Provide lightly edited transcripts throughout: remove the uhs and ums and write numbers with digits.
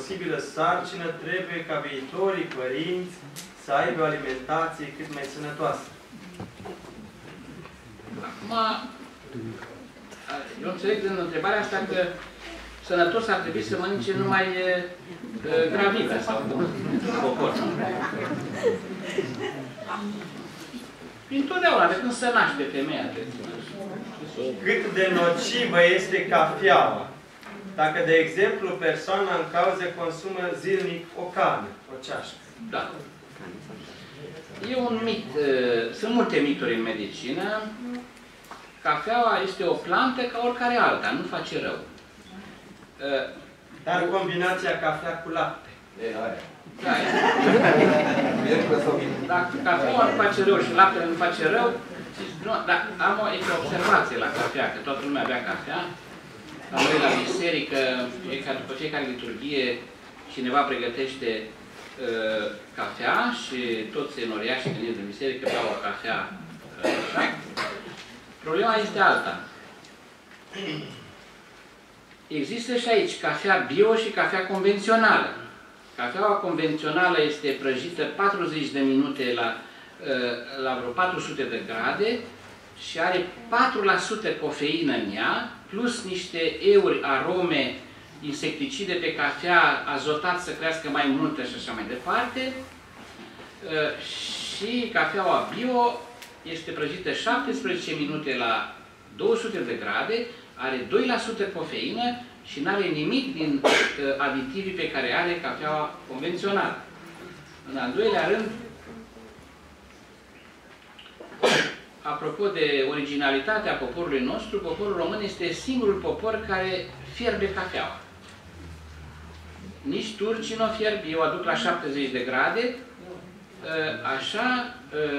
posibilă sarcină, trebuie ca viitorii părinți să aibă o alimentație cât mai sănătoasă. Acum, eu înțeleg din întrebarea asta că sănătos ar trebui să mănânce numai gravidă sau cocor. Întotdeauna, de când se naște femeia. Cât de nocivă este cafeaua? Dacă, de exemplu, persoana în cauză consumă zilnic o cană, o ceașcă. Da. E un mit. Sunt multe mituri în medicină. Cafeaua este o plantă ca oricare alta, nu face rău. Dar combinația cafea cu lapte. Da, dacă cafeaua nu face rău și laptele nu face rău, dar am o observație la cafea, că toată lumea bea cafea. La noi la biserică, după fiecare liturghie, cineva pregătește cafea și toți enoriașii când ies din biserică beau o cafea așa. Problema este alta. Există și aici cafea bio și cafea convențională. Cafeaua convențională este prăjită 40 de minute la vreo 400 de grade și are 4% cofeină în ea, plus niște euri, arome, insecticide pe cafea, azotat să crească mai multă și așa mai departe. Și cafeaua bio este prăjită 17 minute la 200 de grade, are 2% cofeină și nu are nimic din aditivii pe care are cafeaua convențională. În al doilea rând, apropo de originalitatea poporului nostru, poporul român este singurul popor care fierbe cafeaua. Nici turcii nu o fierb, eu aduc la 70 de grade, așa,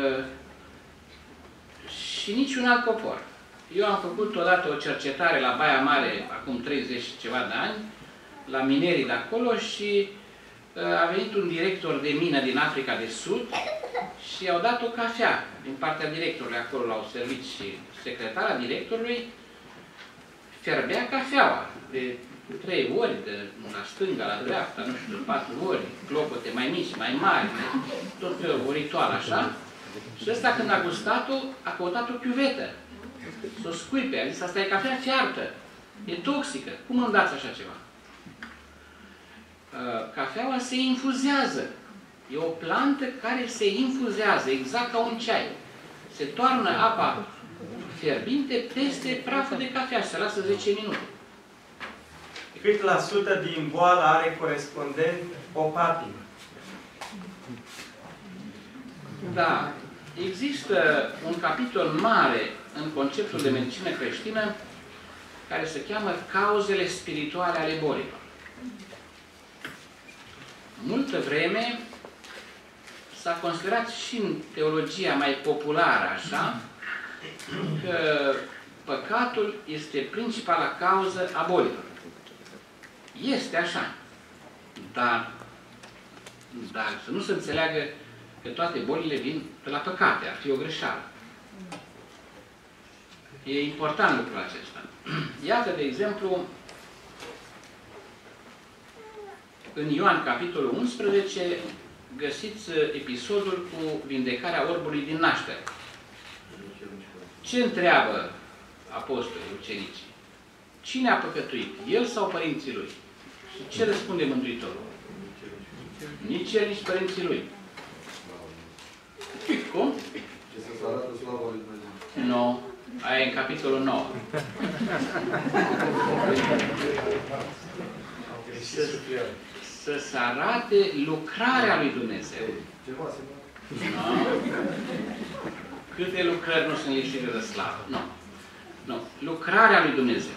și niciun alt popor. Eu am făcut odată o cercetare la Baia Mare, acum 30 ceva de ani, la minerii de acolo și a venit un director de mină din Africa de Sud și i-au dat o cafea din partea directorului, acolo l-au servit și secretara directorului fierbea cafeaua de 3 ori, de la stânga, la dreapta, nu știu, de 4 ori, clopote mai mici, mai mari, tot pe o ritual așa. Și ăsta când a gustat-o, a căutat o chiuvetă. S-o scuipe, a zis, asta e cafea fiartă, e toxică, cum îmi dați așa ceva? Cafeaua se infuzează. E o plantă care se infuzează, exact ca un ceai. Se toarnă apa fierbinte peste praful de cafea și se lasă 10 minute. Cât la sută din boală are corespondent o patimă? Da. Există un capitol mare în conceptul de medicină creștină care se cheamă cauzele spirituale ale bolilor. Multă vreme s-a considerat și în teologia mai populară așa că păcatul este principala cauză a bolilor. Este așa. Dar să nu se înțeleagă că toate bolile vin de la păcate. Ar fi o greșeală. E important lucrul acesta. Iată, de exemplu, în Ioan, capitolul 11, găsiți episodul cu vindecarea orbului din naștere. Ce întreabă apostolii, ucenicii? Cine a păcătuit? El sau părinții lui? Și ce răspunde Mântuitorul? Nici el, nici părinții lui. Cum? Ce să arată slava lui Dumnezeu. Nu. Aia e în capitolul 9. Să se arate lucrarea lui Dumnezeu. No. Câte lucrări nu sunt lipsite de slavă? Nu. Nu. Lucrarea lui Dumnezeu.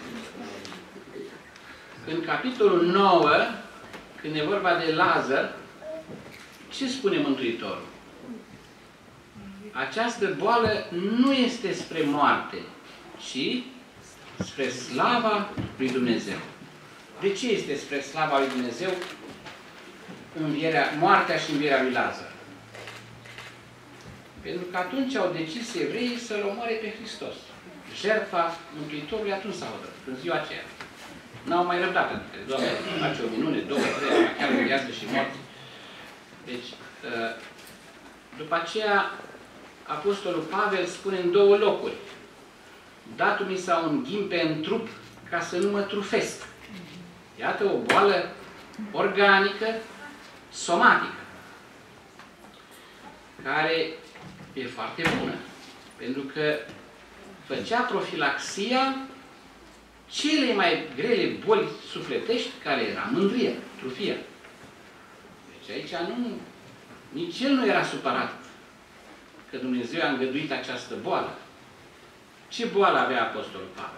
În capitolul 9, când e vorba de Lazar, ce spune Mântuitorul? Această boală nu este spre moarte, ci spre slava lui Dumnezeu. De ce este spre slava lui Dumnezeu moartea și învierea lui Lazar? Pentru că atunci au decis evreii să-L omoare pe Hristos. Jertfa Mântuitorului atunci s-a hotărât, în ziua aceea. N-au mai răbdat, pentru că, Doamne, face o minune, 2, 3, chiar Deci, după aceea, Apostolul Pavel spune în 2 locuri: "Datul mi s-a un ghimpe în trup ca să nu mă trufesc." Iată o boală organică, somatică, care e foarte bună, pentru că făcea profilaxia cele mai grele boli sufletești, care era mândria, trufia. Deci aici nici el nu era supărat că Dumnezeu a îngăduit această boală. Ce boală avea Apostolul Pavel?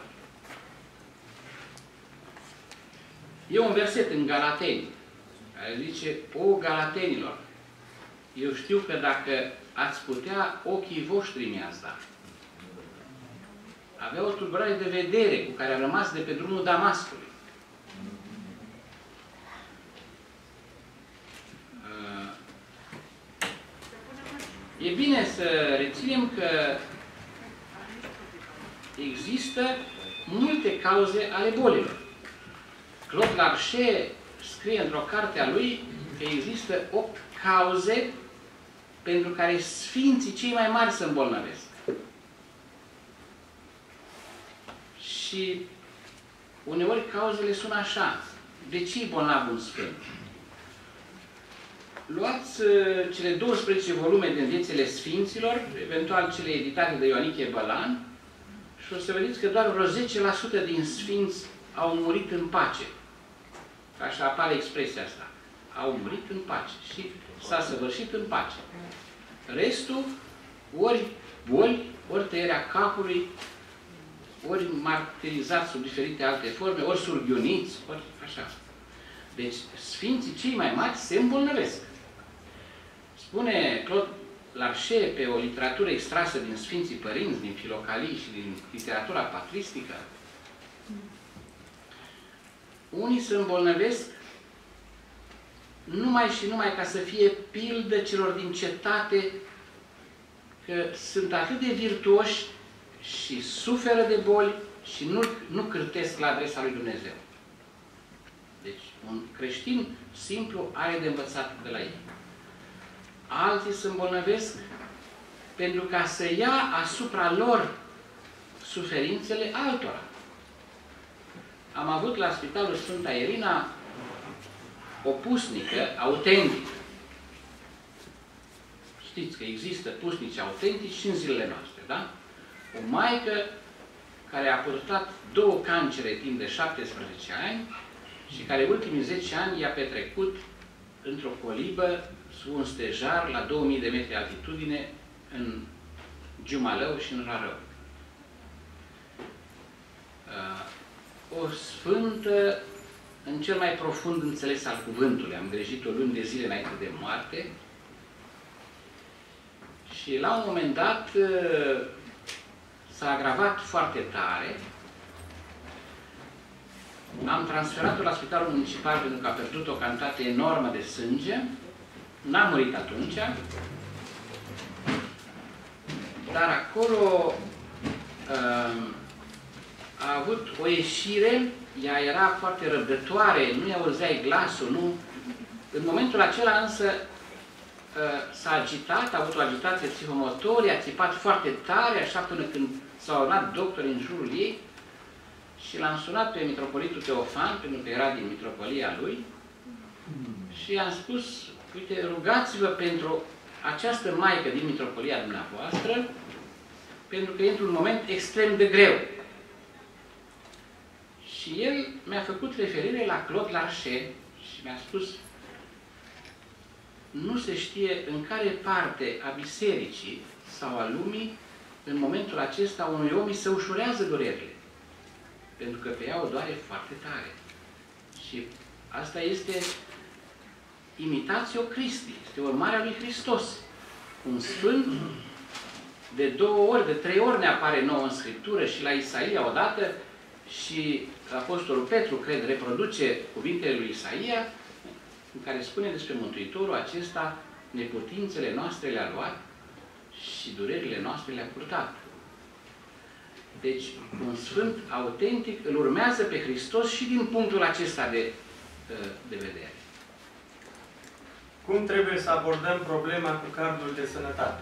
E un verset în Galateni, care zice: "O Galatenilor, eu știu că dacă ați putea, ochii voștri mi-ați dat." Avea o tulburare de vedere cu care a rămas de pe drumul Damascului. E bine să reținem că există multe cauze ale bolilor. Claude Larcher scrie într-o carte a lui că există 8 cauze pentru care sfinții cei mai mari se îmbolnăvesc. Și uneori cauzele sună așa: de ce e bolnav un sfânt? Luați cele 12 volume din Viețile Sfinților, eventual cele editate de Ioaniche Bălan, și o să vedeți că doar vreo 10% din sfinți au murit în pace. Așa apare expresia asta. Au murit în pace și s-a săvârșit în pace. Restul, ori boli, ori tăierea capului, ori martirizați sub diferite alte forme, ori surghiuniți, ori așa. Deci, sfinții cei mai mari se îmbolnăvesc. Spune Claude Larcher, pe o literatură extrasă din Sfinții Părinți, din Filocalii și din literatura patristică, unii se îmbolnăvesc numai și numai ca să fie pildă celor din cetate, că sunt atât de virtuoși și suferă de boli și nu cârtesc la adresa lui Dumnezeu. Deci, un creștin simplu are de învățat de la ei. Alții se îmbolnăvesc pentru ca să ia asupra lor suferințele altora. Am avut la Spitalul Sfânta Irina o pusnică autentică. Știți că există pusnici autentici și în zilele noastre, da? O maică care a purtat 2 cancere timp de 17 ani și care ultimii 10 ani i-a petrecut într-o colibă sub un stejar la 2000 de metri altitudine în Giumalău și în Rarău. O sfântă în cel mai profund înțeles al cuvântului. Am îngrijit-o luni de zile înainte de moarte și la un moment dat s-a agravat foarte tare. Am transferat-o la Spitalul Municipal pentru că a pierdut o cantitate enormă de sânge. N-a murit atunci, dar acolo a avut o ieșire, ea era foarte răbdătoare, nu-i auzeai glasul, nu. În momentul acela însă s-a agitat, a avut o agitație psihomotorie, a țipat foarte tare, așa până când s-au adunat doctori în jurul ei și l-am sunat pe mitropolitul Teofan, pentru că era din mitropolia lui, și i-am spus: uite, rugați-vă pentru această maică din mitropolia dumneavoastră, pentru că e într-un moment extrem de greu. Și el mi-a făcut referire la Claude Larcher și mi-a spus: nu se știe în care parte a bisericii sau a lumii, în momentul acesta, unui om îi se ușurează durerile. Pentru că pe ea o doare foarte tare. Și asta este imitatio Christi, este urmarea lui Hristos. Un sfânt de 2 ori, de 3 ori ne apare nouă în Scriptură și la Isaia odată, și Apostolul Petru, cred, reproduce cuvintele lui Isaia, în care spune despre Mântuitorul acesta: neputințele noastre le-a luat și durerile noastre le-a purtat. Deci, un sfânt autentic îl urmează pe Hristos și din punctul acesta de vedere. Cum trebuie să abordăm problema cu cardul de sănătate?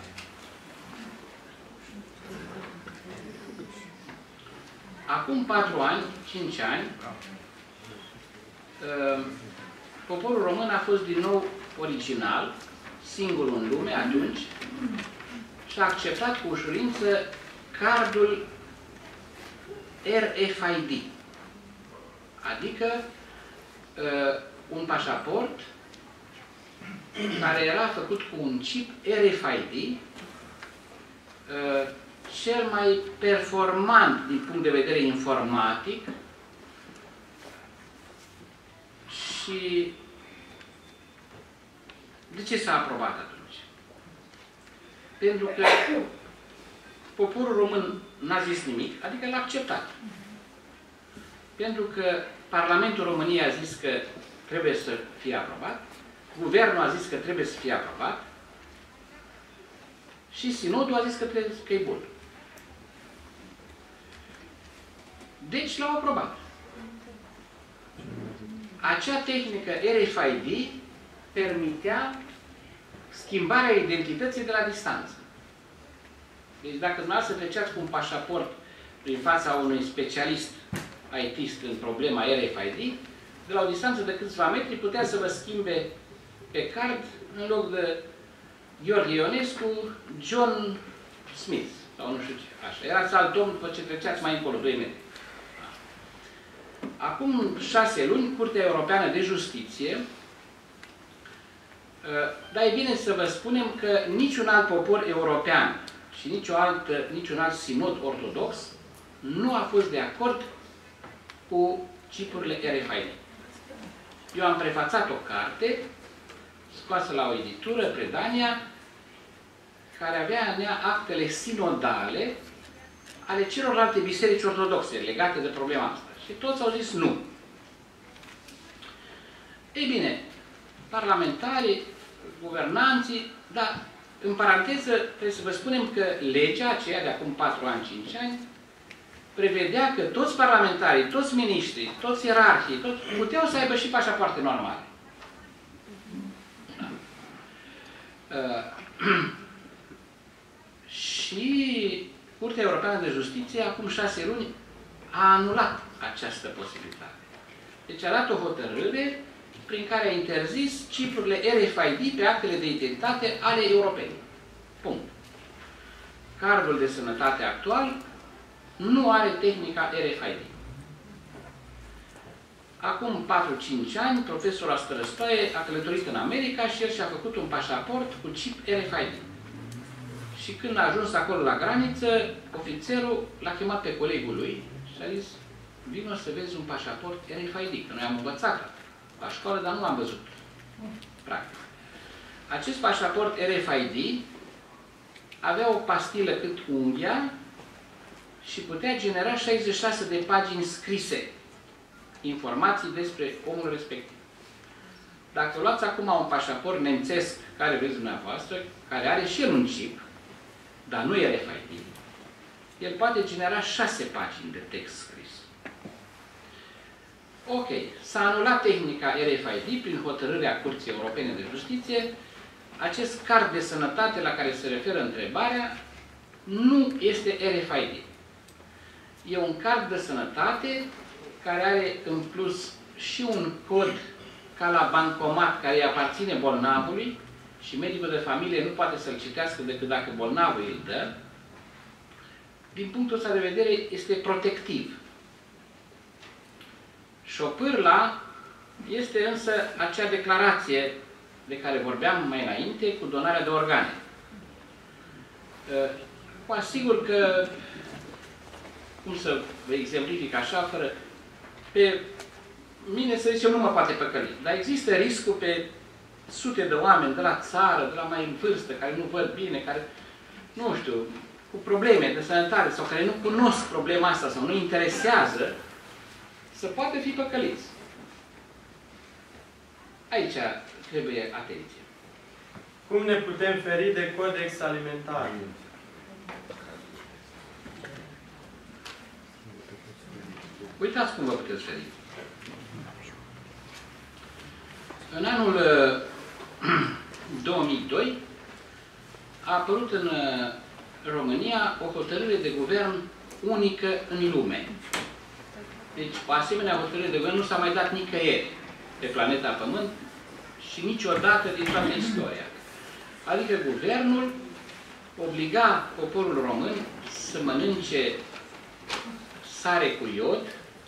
Acum 4 ani, 5 ani, poporul român a fost din nou original, singurul în lume atunci, și a acceptat cu ușurință cardul RFID, adică un pașaport care era făcut cu un chip RFID, cel mai performant din punct de vedere informatic și de ce s-a aprobat atunci? Pentru că poporul român n-a zis nimic, adică l-a acceptat. Pentru că Parlamentul României a zis că trebuie să fie aprobat, Guvernul a zis că trebuie să fie aprobat și Sinodul a zis că e bun. Deci l-au aprobat. Acea tehnică RFID permitea schimbarea identității de la distanță. Deci dacă dumneavoastră treceați cu un pașaport prin fața unui specialist IT-ist în problema RFID, de la o distanță de câțiva metri putea să vă schimbe pe card, în loc de Gheorghe Ionescu, John Smith, sau nu știu ce, așa. Erați alt domn după ce treceați mai încolo, 2 metri. Acum 6 luni, Curtea Europeană de Justiție, dar e bine să vă spunem că niciun alt popor european și niciun alt sinod ortodox nu a fost de acord cu chipurile RFID. Eu am prefațat o carte scoasă la o editură, Predania, care avea în ea actele sinodale ale celorlalte biserici ortodoxe legate de problema asta. Și toți au zis nu. Ei bine, parlamentarii, guvernanții, dar în paranteză trebuie să vă spunem că legea aceea de acum 4 ani, 5 ani, prevedea că toți parlamentarii, toți miniștrii, toți ierarhii, toți puteau să aibă și pașapoarte normale. Și Curtea Europeană de Justiție, acum 6 luni, a anulat această posibilitate. Deci a dat o hotărâre prin care a interzis chipurile RFID pe actele de identitate ale europenilor. Punct. Cardul de sănătate actual nu are tehnica RFID. Acum 4-5 ani, profesorul Astărăstoaie a călătorit în America și el și-a făcut un pașaport cu chip RFID. Și când a ajuns acolo la graniță, ofițerul l-a chemat pe colegul lui și a zis: vino să vezi un pașaport RFID, că noi am învățat la școală, dar nu l-am văzut. Practic. Acest pașaport RFID avea o pastilă cât unghia și putea genera 66 de pagini scrise, informații despre omul respectiv. Dacă luați acum un pașaport nemțesc, care vreți dumneavoastră, care are și el un chip, dar nu e RFID, el poate genera 6 pagini de text scris. Ok, s-a anulat tehnica RFID prin hotărârea Curții Europene de Justiție. Acest card de sănătate la care se referă întrebarea nu este RFID. E un card de sănătate care are în plus și un cod ca la bancomat care îi aparține bolnavului și medicul de familie nu poate să-l citească decât dacă bolnavul îl dă. Din punctul ăsta de vedere este protectiv. Șopârla este însă acea declarație de care vorbeam mai înainte cu donarea de organe. Vă asigur că, cum să vă exemplific așa, fără, pe mine, să zicem, nu mă poate păcăli, dar există riscul pe sute de oameni de la țară, de la mai în vârstă, care nu văd bine, care, nu știu, cu probleme de sănătate sau care nu cunosc problema asta sau nu interesează, să poată fi păcăliți. Aici trebuie atenție. Cum ne putem feri de codex alimentar? Uitați cum vă puteți feri. În anul 2002, a apărut în România o hotărâre de guvern unică în lume. Deci, o asemenea hotărâre de guvern nu s-a mai dat nicăieri pe planeta Pământ și niciodată din toată istoria. Adică guvernul obliga poporul român să mănânce sare cu iod,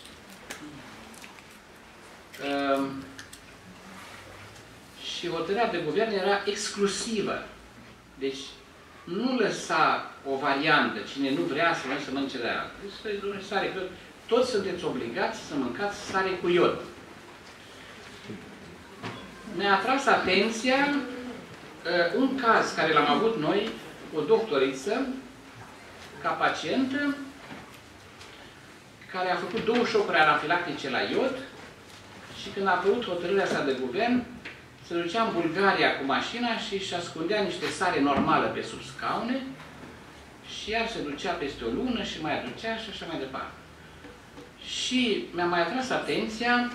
și hotărârea de guvern era exclusivă. Deci nu lăsa o variantă, cine nu vrea să mănânce de aia. Deci, sare cu iod. Toți sunteți obligați să mâncați sare cu iod. Ne-a atras atenția un caz care l-am avut noi, o doctoriță, ca pacientă, care a făcut 2 șocuri anafilactice la iod și când a apărut hotărârea asta de guvern, se ducea în Bulgaria cu mașina și își ascundea niște sare normală pe sub scaune și iar se ducea peste o lună și mai aducea și așa mai departe. Și mi-a mai atras atenția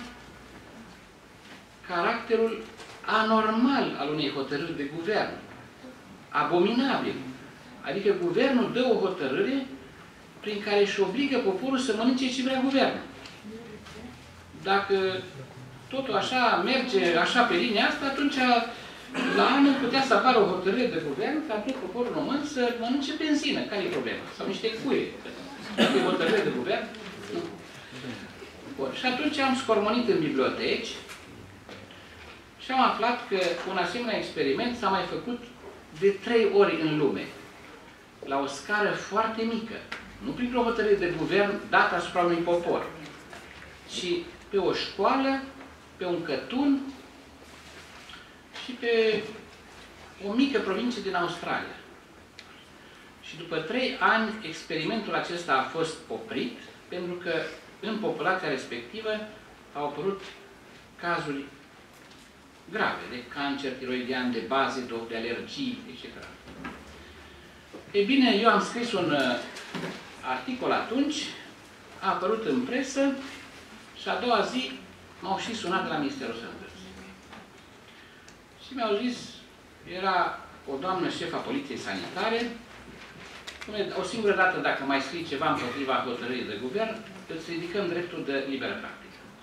caracterul anormal al unei hotărâri de guvern. Abominabil. Adică guvernul dă o hotărâre prin care își obligă poporul să mănânce ce vrea guvernul. Dacă totul așa merge așa pe linia asta, atunci la anul putea să apară o hotărâre de guvern ca tot poporul român să mănânce benzină. Care e problema? Sau niște cuie. Dacă e hotărâre de guvern? Nu. Bun. Și atunci am scormonit în biblioteci și am aflat că un asemenea experiment s-a mai făcut de 3 ori în lume. La o scară foarte mică. Nu printr-o hotărâre de guvern dată asupra unui popor, ci pe o școală, pe un cătun și pe o mică provincie din Australia. Și după 3 ani, experimentul acesta a fost oprit, pentru că în populația respectivă au apărut cazuri grave de cancer tiroidian, de bazedov, de alergii, etc. Ei bine, eu am scris un articol atunci, a apărut în presă și a doua zi m-au și sunat de la Ministerul Sănătății. Și mi-au zis, era o doamnă șefa Poliției Sanitare, o singură dată dacă mai scrii ceva împotriva hotărârii de guvern, îți ridicăm dreptul de liberă practică.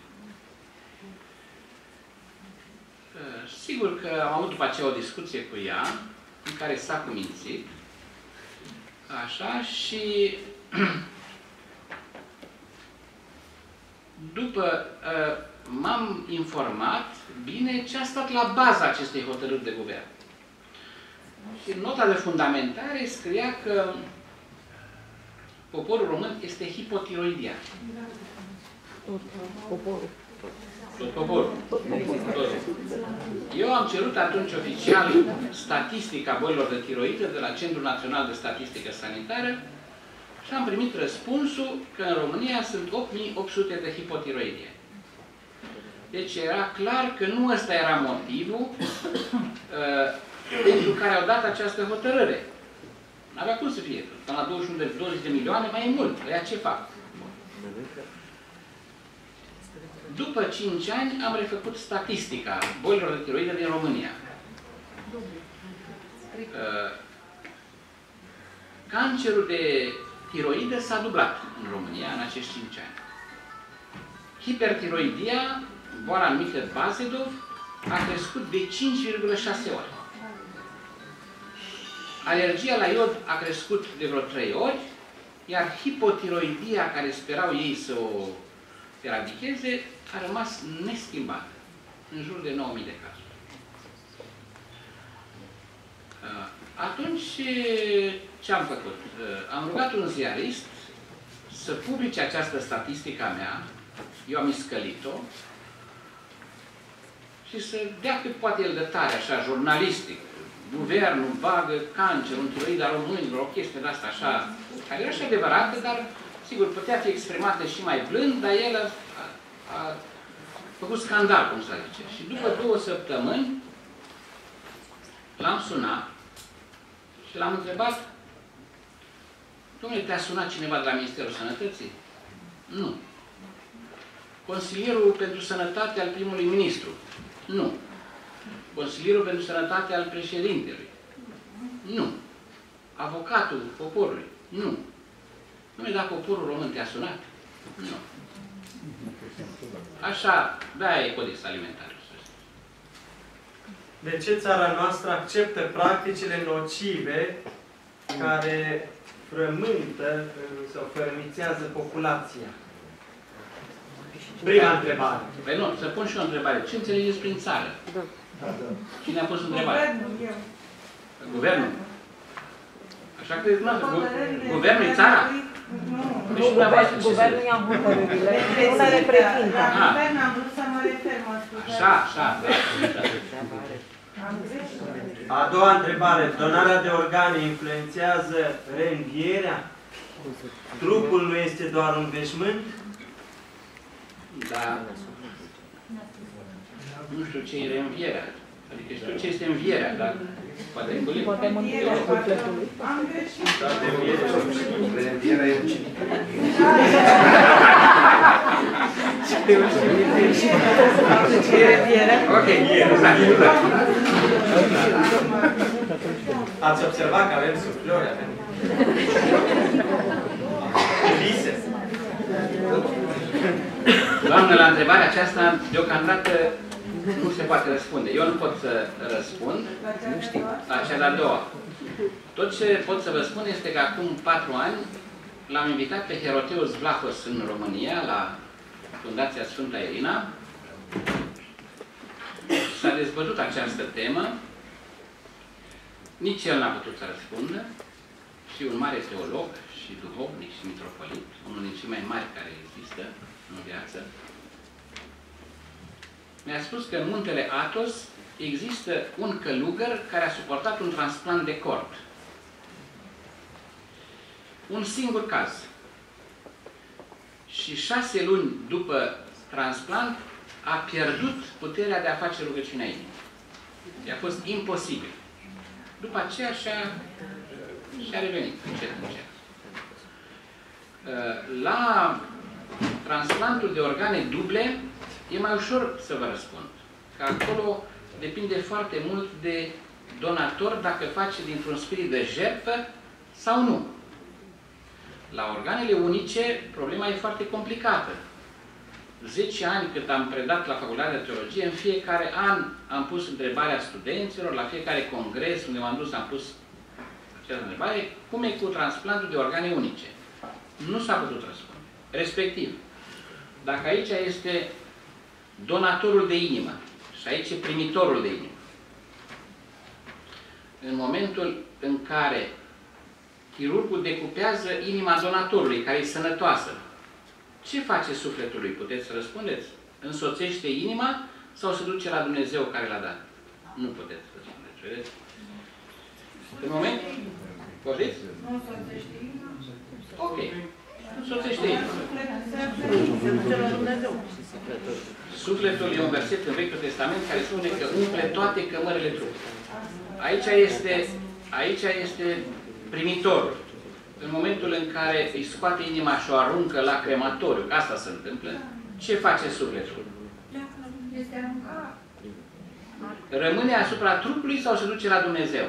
Sigur că am avut după aceea o discuție cu ea, în care s-a cumințit, așa, și după m-am informat bine ce a stat la baza acestei hotărâri de guvern. Și în nota de fundamentare scria că poporul român este hipotiroidian. Poporul. Tot poporul. Eu am cerut atunci oficial statistica bolilor de tiroidă de la Centrul Național de Statistică Sanitară și am primit răspunsul că în România sunt 8800 de hipotiroidie. Deci era clar că nu ăsta era motivul pentru care au dat această hotărâre. N-avea cum să fie. Până la 20 de milioane mai e mult. Ăia ce fac? După 5 ani am refăcut statistica bolilor de tiroidă din România. Cancerul de tiroidă s-a dublat în România în acești 5 ani. Hipertiroidia, boala numită bazedov, a crescut de 5,6 ori. Alergia la iod a crescut de vreo 3 ori, iar hipotiroidia, care sperau ei să o eradicheze, a rămas neschimbată, în jur de 9.000 de cazuri. Atunci, ce am făcut? Am rugat un ziarist să publice această statistică a mea, eu am iscălit-o, și să dea cât poate el de tare, așa, jurnalistic. Guvernul bagă cancer în tiroid a românilor, o chestie de asta așa, care era și adevărată, dar, sigur, putea fi exprimată și mai blând, dar el a făcut scandal, cum să zice. Și după 2 săptămâni l-am sunat și l-am întrebat: dom'le, te-a sunat cineva de la Ministerul Sănătății? Nu. Consilierul pentru Sănătate al primului ministru? Nu. Consilierul pentru sănătate al președintelui? Nu. Avocatul poporului? Nu. Nu, dar poporul român te-a sunat? Nu. Așa, de-aia e codex alimentar. De ce țara noastră acceptă practicile nocive care frământă sau fărâmițează populația? Prima întrebare. Păi nu, să pun și o întrebare. Ce înțelegeți prin țară? Cine a pus întrebarea? Guvernul. Așa credeți dumneavoastră? Guvernul e țara? Nu, guvernul ia hotărârile, nu le reprezintă. La guvern am vrut să mă refer, mă scuzați. Așa. A doua întrebare. Donarea de organe influențează reînvierea? Trupul nu este doar un veșmânt? Da. Nu știu ce e reînvierea. Adică știu ce este învierea, dar poate e Poate mântuirea sufletului. Am greșit. Reînvierea e ucenică. Ok, Ați observat că avem suflori, avem vise. Doamnă, la întrebarea aceasta, deocamdată, nu se poate răspunde. Eu nu pot să răspund la cea de-a doua. Tot ce pot să vă spun este că acum 4 ani l-am invitat pe Heroteus Vlahos în România, la Fundația Sfânta Irina. S-a dezbătut această temă. Nici el n-a putut să răspundă. Și un mare teolog și duhovnic și mitropolit, unul din cei mai mari care există în viață, mi-a spus că în muntele Athos există un călugăr care a suportat un transplant de cord. Un singur caz. Și 6 luni după transplant a pierdut puterea de a face rugăciunea inimii. I-a fost imposibil. După aceea și-a revenit încet. La transplantul de organe duble e mai ușor să vă răspund. Că acolo depinde foarte mult de donator dacă face dintr-un spirit de jertfă sau nu. La organele unice, problema e foarte complicată. 10 ani cât am predat la Facultatea de Teologie, în fiecare an am pus întrebarea studenților, la fiecare congres unde m-am dus am pus această întrebare, cum e cu transplantul de organe unice? Nu s-a putut răspunde. Respectiv, dacă aici este donatorul de inimă și aici e primitorul de inimă, în momentul în care chirurgul decupează inima donatorului, care e sănătoasă, ce face sufletul lui? Puteți să răspundeți? Însoțește inima sau se duce la Dumnezeu care l-a dat? Nu puteți să răspundeți, vedeți? În moment... Vorbiți? Nu însoțește inima. Ok. Însoțește inima. Sufletul e un verset în Vechiul Testament care spune că umple toate cămările trupului. Aici este primitorul. În momentul în care îi scoate inima și o aruncă la crematoriu, că asta se întâmplă, ce face sufletul? Este aruncat. Rămâne asupra trupului sau se duce la Dumnezeu?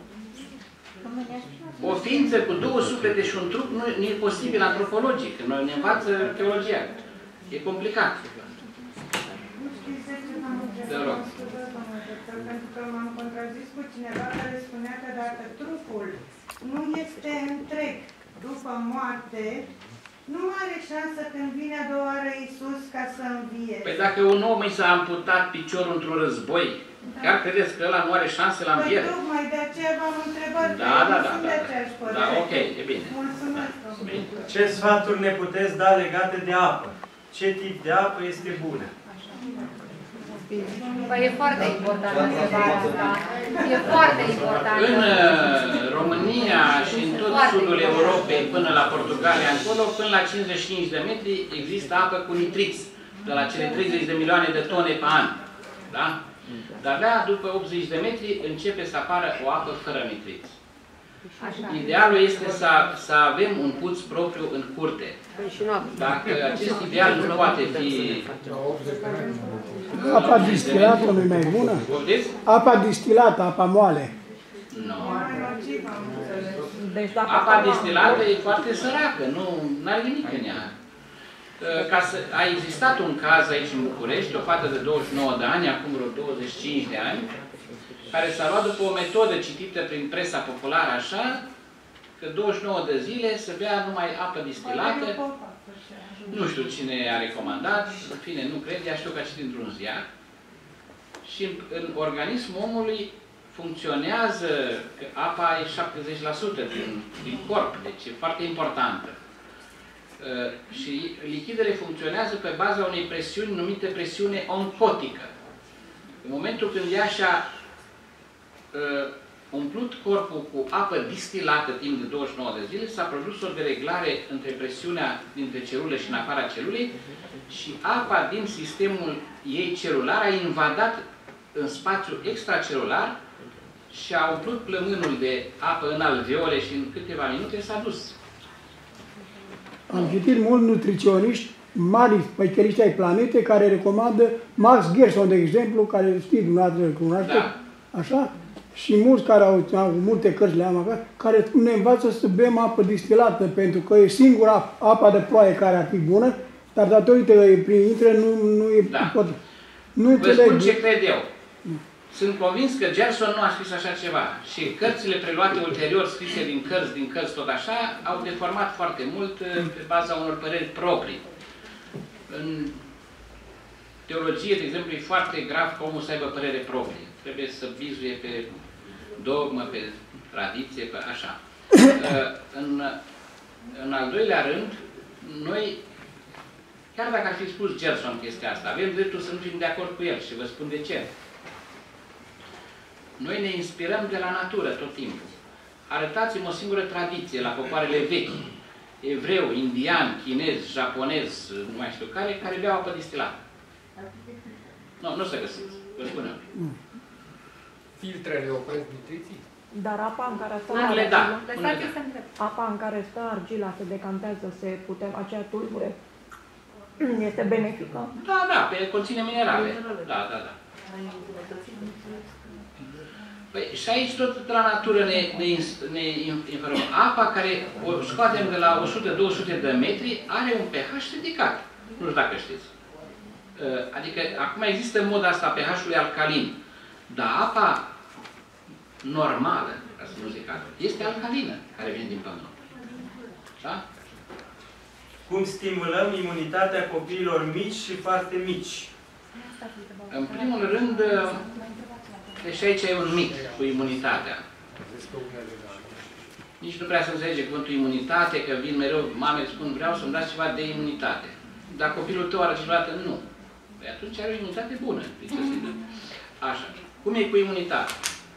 O ființă cu 2 suflete și un trup nu e posibil antropologic. Noi ne învață teologia. E complicat. Nu știți de ce m-am întrebat, pentru că m-am contrazis cu cineva care spunea că dacă trupul nu este întreg după moarte, nu are șansă când vine a doua oară Iisus ca să învie. Păi dacă un om i s-a amputat piciorul într-un război, chiar credeți că ăla nu are șanse la înviere? Păi tocmai de aceea v-am întrebat. Da, ok, e bine. Mulțumesc. Ce sfaturi ne puteți da legate de apă? Ce tip de apă este bună? Păi e foarte important întrebarea asta. E foarte important. În România și în tot sudul Europei, până la Portugalia, încolo, până la 55 de metri, există apă cu nitriți, de la cele 30 de milioane de tone pe an. Da? Dar abia după 80 de metri începe să apară o apă fără nitriți. Idealul este să avem un puț propriu în curte. Dacă acest ideal nu poate fi... Apa distilată nu-i mai bună? Apa distilată, apa moale. Nu. Deci dacă Apa distilată e foarte săracă, nu are nimic în ea. A existat un caz aici în București, o fată de 29 de ani, acum vreo 25 de ani, care s-a luat după o metodă citită prin presa populară așa, că 29 de zile să bea numai apă distilată. Nu știu cine a recomandat, în fine, nu cred, ea știu că a citit într-un ziar. Și în organismul omului funcționează, că apa e 70% din corp, deci e foarte importantă. Și lichidele funcționează pe baza unei presiuni numite presiune oncotică. În momentul când ea și-a umplut corpul cu apă distilată timp de 29 de zile, s-a produs o dereglare între presiunea dintre celule și în afara celulei și apa din sistemul ei celular a invadat în spațiu extracelular și a umplut plămânul de apă în alveole și în câteva minute s-a dus. Am citit mulți nutriționiști, mari specialiști ai planetei, care recomandă Max Gerson, de exemplu, care știți dumneavoastră, cunoaște, Da. așa? Și mulți care au multe cărți le am acasă, care ne învață să bem apă distilată, pentru că e singura apa de ploaie care ar fi bună, dar datorită că prin intră nu e... Da. Nu Vă spun ce cred eu. Sunt convins că Gerson nu a scris așa ceva. Și cărțile preluate ulterior, scrise din cărți tot așa, au deformat foarte mult pe baza unor păreri proprii. În teologie, de exemplu, e foarte grav ca omul să aibă părere proprie. Trebuie să bizuie pe dogmă, pe tradiție, pe așa. În al doilea rând, noi, chiar dacă ar fi spus Gerson chestia asta, avem dreptul să nu fim de acord cu el și vă spun de ce. Noi ne inspirăm de la natură tot timpul. Arătați-mi o singură tradiție la popoarele vechi, evreu, indian, chinez, japonez, nu mai știu care beau apă distilată. Nu o să găsiți, vă spun eu. Filtrele opresc nutriții? Dar apa în care stă Unele da. apa în care stă argila se decantează, acea tulbure este benefică? Da, conține minerale. Da. Păi, și aici tot de la natură ne informăm. Apa care o scoatem de la 100-200 de metri are un pH ridicat. Nu știu dacă știți. Adică, acum există moda asta pH-ului alcalin. Dar apa normală, ca să nu zic altfel, este alcalină, care vine din pământ. Da? Cum stimulăm imunitatea copiilor mici și foarte mici? În primul rând, deci aici e un mic cu imunitatea. Nici nu prea se înțelege cuvântul imunitate, că vin mereu, mamele spun, vreau să-mi dați ceva de imunitate. Dar copilul tău are ceva dată, nu. Păi atunci are o imunitate bună. Așa. Cum e cu imunitatea?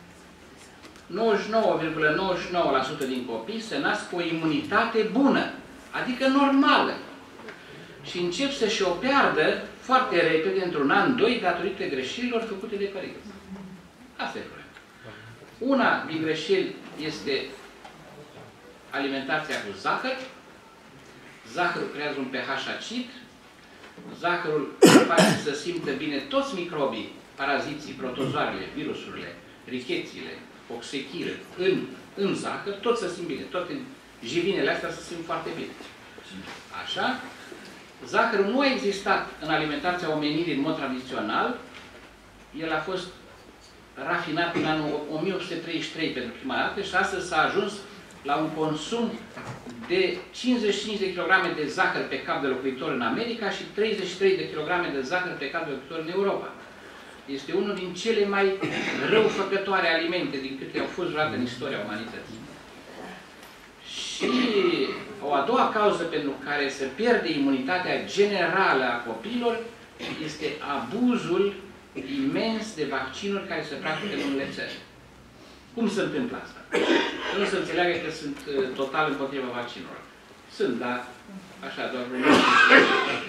99,99% din copii se nasc cu o imunitate bună, adică normală. Și încep să-și o piardă foarte repede, într-un an, doi, datorită greșelilor făcute de părinți. Asta e problema. Una din greșeli este alimentația cu zahăr. Zahărul creează un pH acid. Zahărul face să simtă bine toți microbii, paraziții, protozoarele, virusurile, richețiile, oxechile în zahăr, tot să simt bine. Toate jivinele astea să simt foarte bine. Așa? Zahărul nu a existat în alimentația omenirii în mod tradițional. El a fost rafinat în anul 1833 pentru prima dată și astăzi s-a ajuns la un consum de 55 de kg de zahăr pe cap de locuitor în America și 33 de kg de zahăr pe cap de locuitor în Europa. Este unul din cele mai răufăcătoare alimente din câte au fost vreodată în istoria umanității. Și o a doua cauză pentru care se pierde imunitatea generală a copiilor este abuzul imens de vaccinuri care se practică în unele țări. Cum se întâmplă asta? Să nu se înțeleagă că sunt total împotriva vaccinurilor. Sunt, dar așa, doar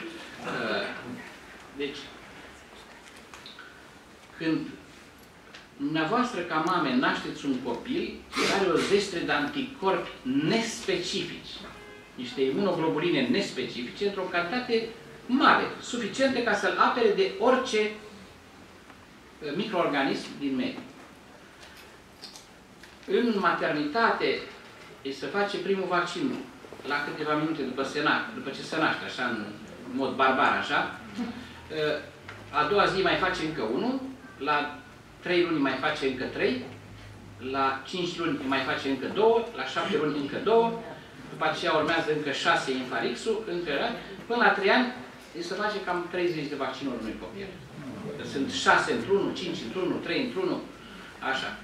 deci, când dumneavoastră ca mame nașteți un copil care are o zestre de anticorpi nespecifici, niște imunoglobuline nespecifice într-o cantitate mare, suficientă ca să-l apere de orice microorganism din mediu. În maternitate îi se face primul vaccin la câteva minute după ce se naște, așa, în mod barbar, așa. A doua zi mai face încă unul, la 3 luni mai face încă 3, la 5 luni mai face încă 2, la 7 luni încă 2, după aceea urmează încă 6 infarixul, încă până la 3 ani îi se face cam 30 de vaccinuri unui copil. Sunt 6 într-unul, 5 într-unul, 3 într-unul, așa.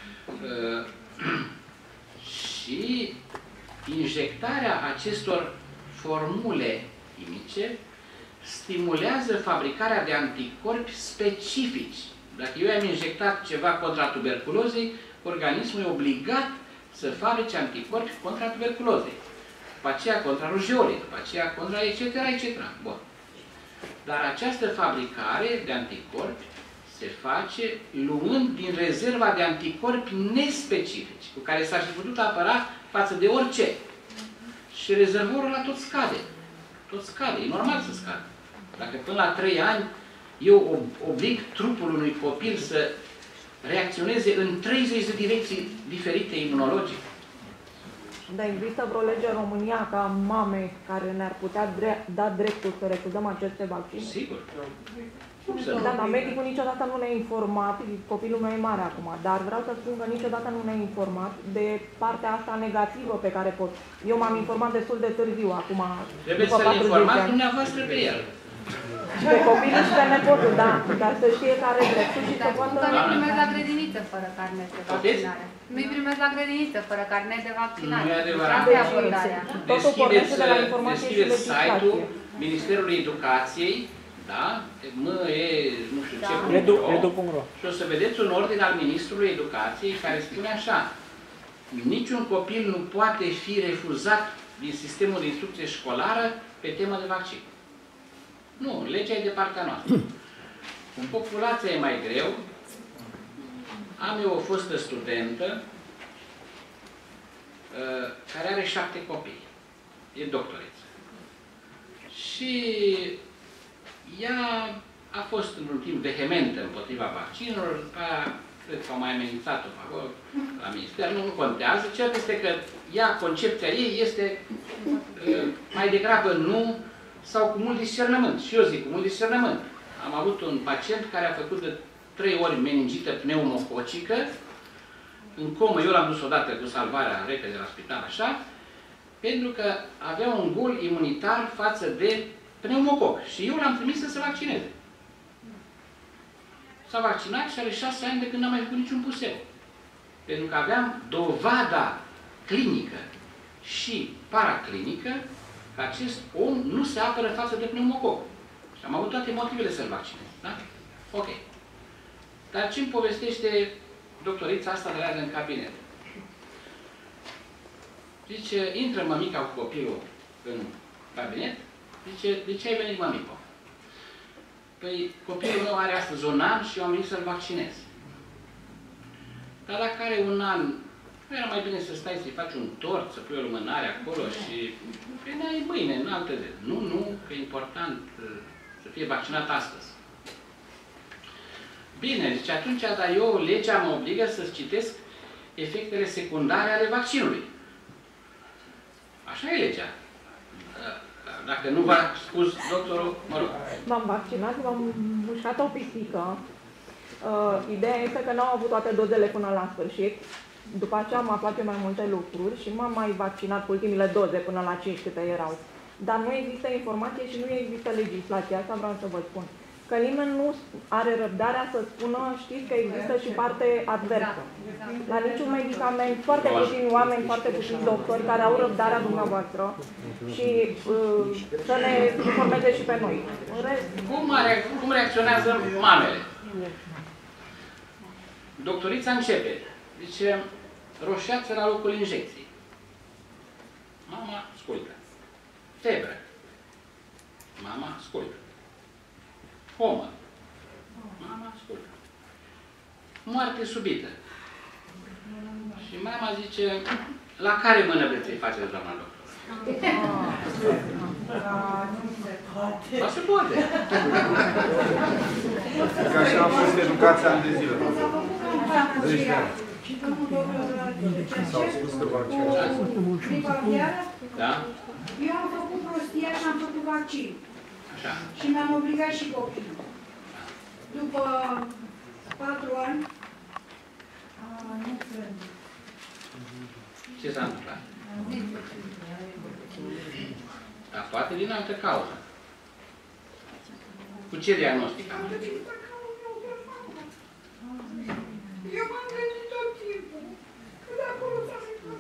Și injectarea acestor formule chimice stimulează fabricarea de anticorpi specifici. Dacă eu am injectat ceva contra tuberculozei, organismul e obligat să fabrice anticorpi contra tuberculozei. După aceea contra rujeolei, după aceea contra etc. etc. Bun. Dar această fabricare de anticorpi se face luând din rezerva de anticorpi nespecifici, cu care s-ar fi putut apăra față de orice. Și rezervorul ăla tot scade. Tot scade. E normal să scadă. Dacă până la 3 ani eu oblig trupul unui copil să reacționeze în 30 de direcții diferite imunologice. Dar există vreo lege în România ca mame care ne-ar putea da dreptul să refuzăm aceste vaccine? Sigur. Da, dar medicul niciodată nu ne-a informat, copilul meu e mare acum, dar vreau să spun că niciodată nu ne-a informat de partea asta negativă pe care pot. Eu m-am informat destul de târziu acum. Trebuie să-l informați dumneavoastră pe el. Și pe copilul și pe nepotul, da, dar să știe că are dreptul și să poată... Dar nu-i primesc la grădiniță fără carnet de vaccinare. Nu-i primesc la grădiniță fără carnet de vaccinare. Nu e adevărat. Asta e abordarea. Deschideți site-ul Ministerului Educației, da? Nu știu ce, edu.ro. și o să vedeți un ordin al Ministrului Educației care spune așa: niciun copil nu poate fi refuzat din sistemul de instrucție școlară pe temă de vaccin. Nu, legea e de partea noastră. În populația e mai greu. Am eu o fostă studentă care are 7 copii. E doctoriță. Și ea a fost în timp vehementă împotriva vaccinurilor, după aia cred că au mai amenințat-o la minister, nu contează. Cert este că ea, concepția ei este mai degrabă nu sau cu mult discernământ. Și eu zic cu mult discernământ. Am avut un pacient care a făcut de 3 ori meningită pneumococică, în comă, eu l-am dus odată cu salvarea repede la spital, așa, pentru că avea un gol imunitar față de pneumococ. Și eu l-am trimis să se vaccineze. S-a vaccinat și are 6 ani de când n-a mai făcut niciun puseu. Pentru că aveam dovada clinică și paraclinică că acest om nu se apără față de pneumococ. Și am avut toate motivele să-l vaccinez. Da? Ok. Dar ce-mi povestește doctorița asta de la în cabinet? Zice, intră mămica cu copilul în cabinet, zice, de ce ai venit, mămico? Păi, copilul meu are astăzi 1 an și eu am venit să-l vaccinez. Dar dacă are 1 an, nu era mai bine să stai să-i faci un tort, să pui o lumânare acolo și veneai mâine, în altă zi. Nu, că e important să fie vaccinat astăzi. Bine, zice, atunci, dar eu, legea mă obligă să-ți citesc efectele secundare ale vaccinului. Așa e legea. Dacă nu v-a spus doctorul, mă rog. M-am vaccinat, m-am mușcat o pisică. Ideea este că n-au avut toate dozele până la sfârșit. După aceea am aflat eu mai multe lucruri și m-am mai vaccinat cu ultimile doze până la 5 câte erau. Dar nu există informație și nu există legislație. Asta vreau să vă spun. Că nimeni nu are răbdarea să spună, știți că există și parte adversă. La niciun medicament, foarte puțini oameni, foarte puțini doctori care au răbdarea dumneavoastră și să ne informeze și pe noi. În rest... Cum reacționează mamele? Doctorița începe. Zice, roșeață la locul injecției. Mama sculcă. Febră. Mama sculcă. Comă. Mama sculcă. moarte subită. Și mama zice, la care mână vreți să-i faceți, doamna doctor? Se poate. Că așa a fost educația ani de zile. Și domnul doctor S-au spus că vaccinați. Da? Eu am făcut prostia și am făcut vaccin. Așa. Și mi-am obligat și copilul. După 4 ani, nu cred. Ce s-a întâmplat? Dar poate din altă cauză. Cu ce diagnostic am? Eu m-am gândit tot timpul. Că de acolo s-a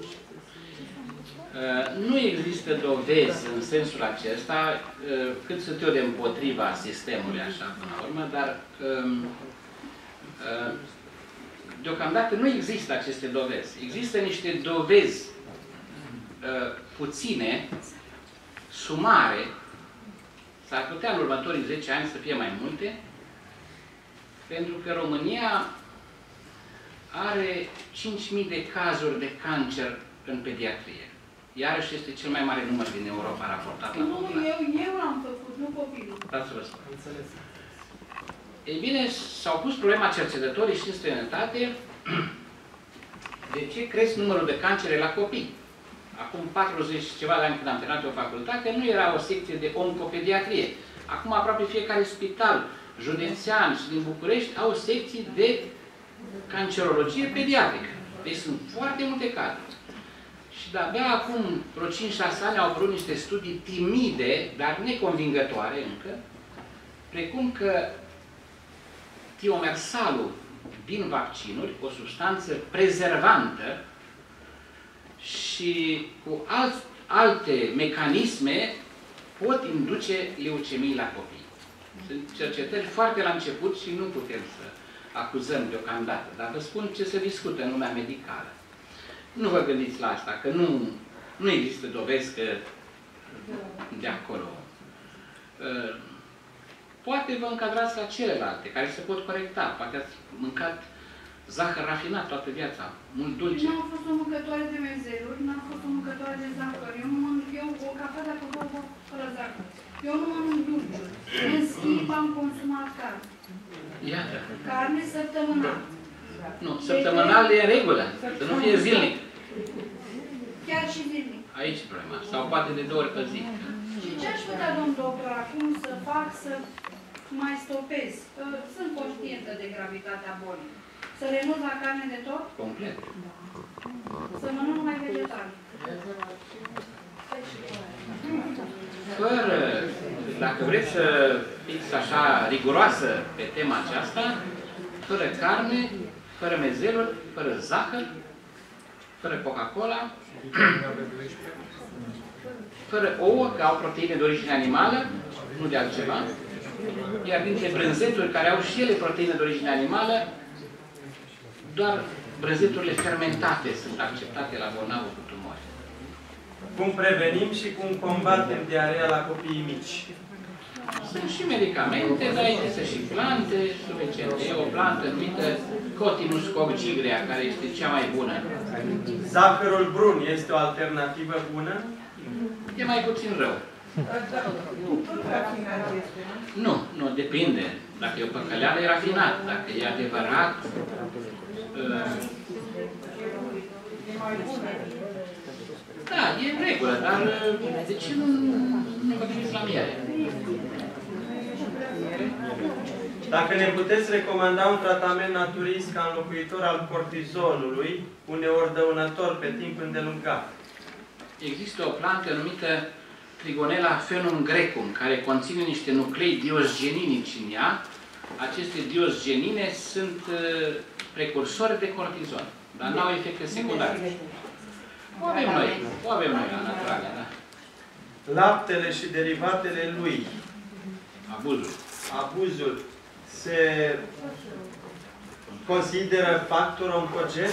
Nu există dovezi în sensul acesta, cât sunt eu de împotriva sistemului, așa, până la urmă, dar deocamdată nu există aceste dovezi. Există niște dovezi puține, sumare, s-ar putea în următorii 10 ani să fie mai multe, pentru că România are 5.000 de cazuri de cancer în pediatrie. Iarăși este cel mai mare număr din Europa raportat la populație. Eu l-am făcut, nu copilul. Dați să vă spun. Ei bine, s-au pus problema cercetătorii și în străinătate de ce cresc numărul de cancere la copii. Acum 40 ceva de ani când am terminat o facultate, nu era o secție de oncopediatrie. Acum aproape fiecare spital județean și din București au secții de cancerologie pediatrică. Deci sunt foarte multe cazuri. Și de-abia acum vreo 5-6 ani au apărut niște studii timide, dar neconvingătoare încă, precum că tiomersalul din vaccinuri, o substanță prezervantă și cu alte mecanisme pot induce leucemii la copii. Sunt cercetări foarte la început și nu putem să acuzăm deocamdată, dar vă spun ce se discută în lumea medicală. Nu vă gândiți la asta, că nu există dovezi că de acolo. Poate vă încadrați la celelalte, care se pot corecta. Poate ați mâncat zahăr rafinat toată viața, mult dulce. Nu am fost o mâncătoare de mezeluri, n-am fost o mâncătoare de zahăr. Eu o cafea dacă vă fără zahăr. Eu nu mănânc dulciuri. În schimb am consumat carne. Iată. Carne săptămânal. Nu, săptămânal e în regulă, să nu fie zilnic. Chiar și zilnic. Aici e problema. Sau poate de 2 ori pe zi. Și ce aș putea, domn doctor, acum să fac să mai stopez? Sunt conștientă de gravitatea bolii. Să renunț la carne de tot? Complet. Să mănânc numai vegetale. Fără, dacă vreți să fiți așa riguroasă pe tema aceasta, fără carne, fără mezeluri, fără zahăr, fără Coca-Cola, fără ouă, că au proteine de origine animală, nu de altceva, iar dintre brânzeturi care au și ele proteine de origine animală, doar brânzeturile fermentate sunt acceptate la bolnavul cu tumori. Cum prevenim și cum combatem diarea la copiii mici? Sunt și medicamente, dar există și plante suficiente. E o plantă numită Cotinus cocigrea, care este cea mai bună. Zahărul brun este o alternativă bună? E mai puțin rău. Nu, depinde. Dacă e o păcăleală, e rafinat. Dacă e adevărat... Da, e în regulă, dar de ce nu vă gândiți la miere? Dacă ne puteți recomanda un tratament naturist ca înlocuitor al cortizonului, uneori dăunător pe timp îndelungat. Există o plantă numită Trigonella phenum grecum, care conține niște nuclei diosgeninici în ea. Aceste diosgenine sunt precursori de cortizon, dar nu au efecte secundare. O avem noi la naturale, da? Laptele și derivatele lui. Abuzul se consideră factor oncogen?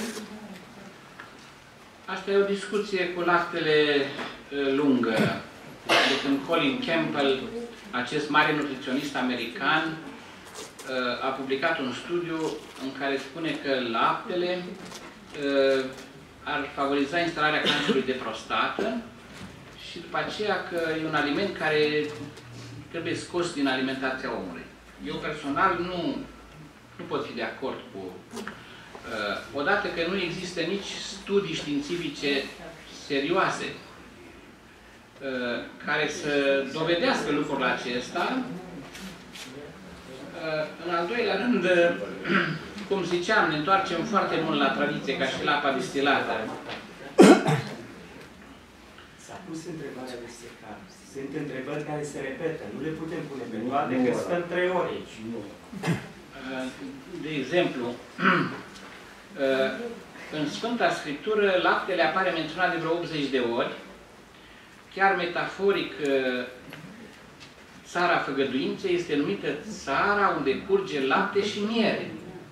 Asta e o discuție cu laptele lungă. De când Colin Campbell, acest mare nutriționist american, a publicat un studiu în care spune că laptele ar favoriza instalarea cancerului de prostată și după aceea că e un aliment care trebuie scos din alimentația omului. Eu personal nu pot fi de acord cu... odată că nu există nici studii științifice serioase care să dovedească lucrul acesta. În al doilea rând, cum ziceam, ne întoarcem foarte mult la tradiție, ca și la apa distilată. S-a pus întrebarea de secar. Sunt întrebări care se repetă. Nu le putem pune pe toate, decât stăm 3 ore aici. De exemplu, în Sfânta Scriptură, laptele apare menționat de vreo 80 de ori. Chiar metaforic, țara făgăduinței este numită țara unde curge lapte și miere.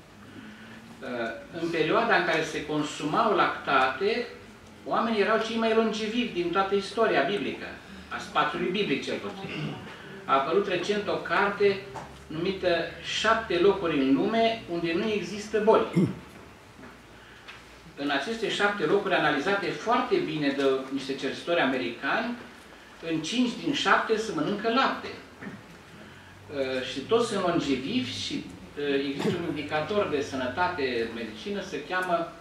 În perioada în care se consumau lactate, oamenii erau cei mai longevivi din toată istoria biblică, a spațiului biblic cel puțin. A apărut recent o carte numită 7 locuri în lume unde nu există boli. În aceste 7 locuri analizate foarte bine de niște cercetători americani, în 5 din 7 se mănâncă lapte. Și toți sunt longevivi și există un indicator de sănătate în medicină, se cheamă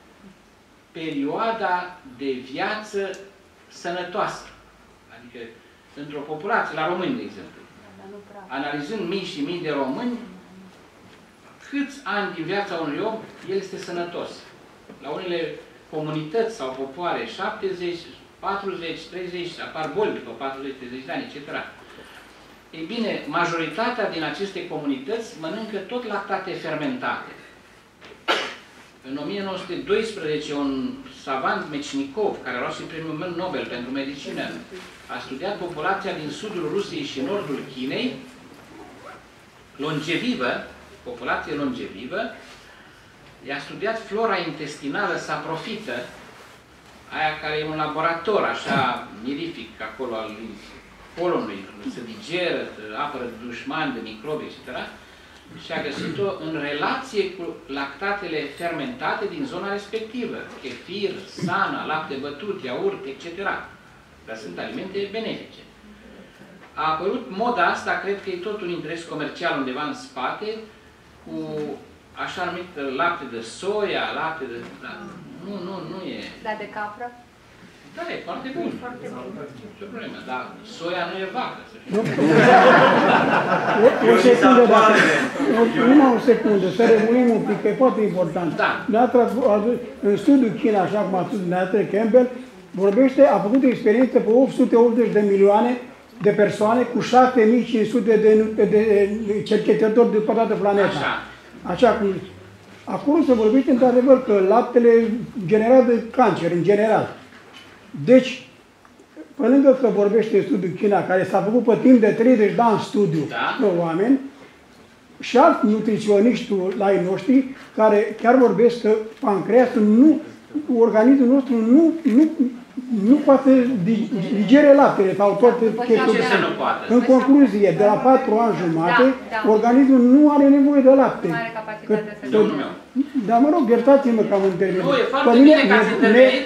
perioada de viață sănătoasă. Adică, într-o populație, la români, de exemplu, analizând mii și mii de români, câți ani din viața unui om el este sănătos. La unele comunități sau popoare, 70, 40, 30, apar boli după 40-30 de ani, etc. Ei bine, majoritatea din aceste comunități mănâncă tot lactate fermentate. În 1912, un savant Mechnikov, care a luat și premiul Nobel pentru medicină, a studiat populația din sudul Rusiei și nordul Chinei, longevivă, populație longevivă, i-a studiat flora intestinală saprofită, aia care e un laborator așa mirific acolo al polonului, se digeră, apără de dușmani, de microbi, etc. Și a găsit-o în relație cu lactatele fermentate din zona respectivă. Kefir, sana, lapte bătut, iaurt, etc. Dar sunt alimente benefice. A apărut moda asta, cred că e tot un interes comercial undeva în spate, cu așa numit lapte de soia, lapte de... Nu e... Dar de capră? Da, e foarte bun. Foarte bun. Ce problemă, dar soia nu e vacă, să știu. O secundă, numai o secundă, să remunim un pic, că e foarte important. Da. În studiul China, așa cum a spus dumneavoastră, Campbell, vorbește, a făcut o experiență pe 880 de milioane de persoane cu 7500 de cercetători de pe toată planeta. Așa cum... Acolo se vorbește într-adevăr că laptele generează cancer, în general. Deci, pe lângă că vorbește studiul China, care s-a făcut pe timp de 30 de ani studiu pe oameni, și alți nutriționiști la ai noștri, care chiar vorbesc că pancreasul organismul nostru nu poate digere laptele sau toate chestiile. În concluzie, de la 4 ani jumate, organismul nu are nevoie de lapte. Nu are capacitatea să dar mă rog, iertați-mă că am intervenit. Nu, e foarte bine că ați intervenit.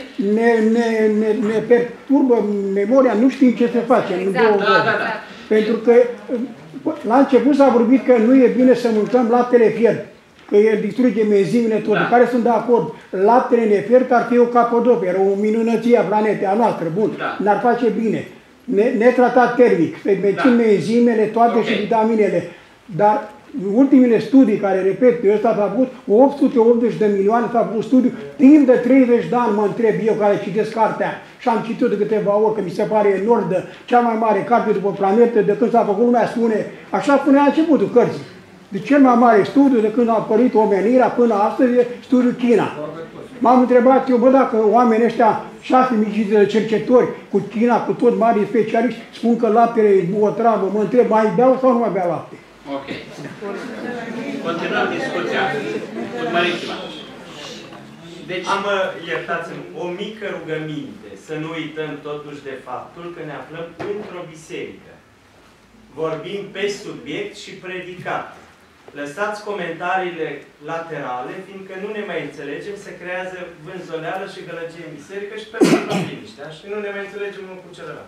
Ne perturbă memoria, nu știm ce să facem. Exact. Pentru că la început s-a vorbit că nu e bine să mâncăm laptele fiert, că el distruge enzimele toate, care sunt de acord. Laptele nefiert ar fi o capodoperă, o minunăție a planetei, a noastră, bun, n-ar face bine. Netratat termic, să mențin enzimele toate și vitaminele. Dar ultimele studii care, repet, ăsta s-a făcut, 880 de milioane s-a făcut studiu, timp de 30 de ani mă întreb eu care citesc cartea și am citit de câteva ori, că mi se pare enorm de cea mai mare carte după planetă, de când s-a făcut lumea spune, așa spune la începutul cărții. De cel mai mare studiu de când a apărut omenirea până astăzi e studiul China. M-am întrebat eu, bă, dacă oamenii ăștia 6.000 de cercetători cu China, cu tot mari specialiști, spun că laptele e o travă, mă întreb, mai beau sau nu mai beau lapte? Ok. Continuăm discuția. Urmăriți-mă. Deci, iertați-mi, o mică rugăminte, să nu uităm totuși de faptul că ne aflăm într-o biserică. Vorbim pe subiect și predicat. Lăsați comentariile laterale, fiindcă nu ne mai înțelegem, se creează vânzoleală și gălăgie în biserică și persoana liniștea și nu ne mai înțelegem unul cu celălalt.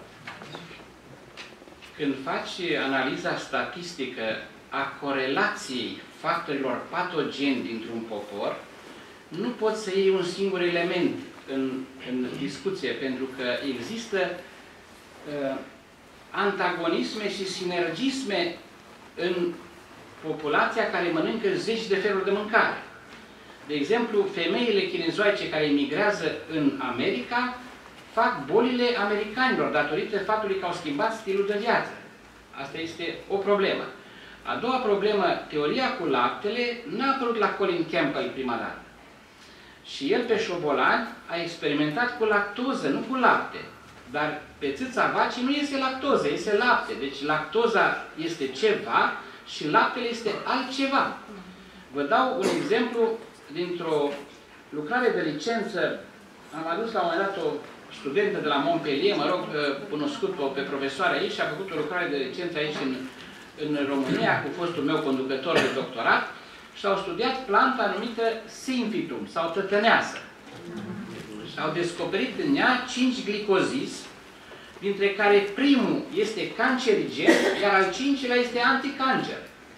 Când faci analiza statistică a corelației factorilor patogeni dintr-un popor, nu poți să iei un singur element în discuție, pentru că există antagonisme și sinergisme în populația care mănâncă zeci de feluri de mâncare. De exemplu, femeile chinezoice care emigrează în America fac bolile americanilor datorită faptului că au schimbat stilul de viață. Asta este o problemă. A doua problemă, teoria cu laptele n-a apărut la Colin Campbell prima dată. Și el pe șobolani a experimentat cu lactoză, nu cu lapte. Dar pe țâța vacii nu este lactoză, este lapte. Deci lactoza este ceva și laptele este altceva. Vă dau un exemplu dintr-o lucrare de licență. Am adus la un moment dat o studentă de la Montpellier, mă rog, cunoscut-o pe profesoară aici și a făcut o lucrare de licență aici în România cu fostul meu conducător de doctorat și au studiat planta numită Synphytum sau tătăneasă. Și au descoperit în ea 5 glicozis, dintre care primul este cancerigen, iar al 5-lea este anticancer.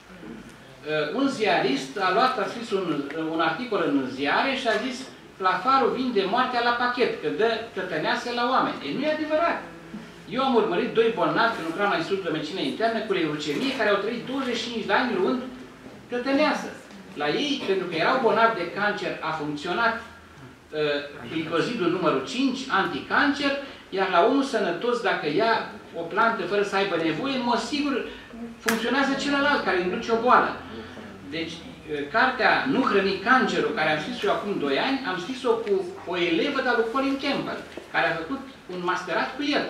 Un ziarist a scris un articol în ziare și a zis: Plafarul vinde moartea la pachet, că dă tătăneasă la oameni. Ei, nu e adevărat. Eu am urmărit 2 bolnavi când lucram la Institutul de Medicină Internă cu leucemie, care au trăit 25 de ani luând tătăneasă. La ei, pentru că erau bolnavi de cancer, a funcționat glicozidul numărul 5, anticancer, iar la omul sănătos, dacă ia o plantă fără să aibă nevoie, în mod sigur funcționează celălalt care induce o boală. Deci, cartea Nu hrăni cancerul, care am scris eu acum 2 ani, am scris-o cu o elevă de-a lui Colin Campbell, care a făcut un masterat cu el.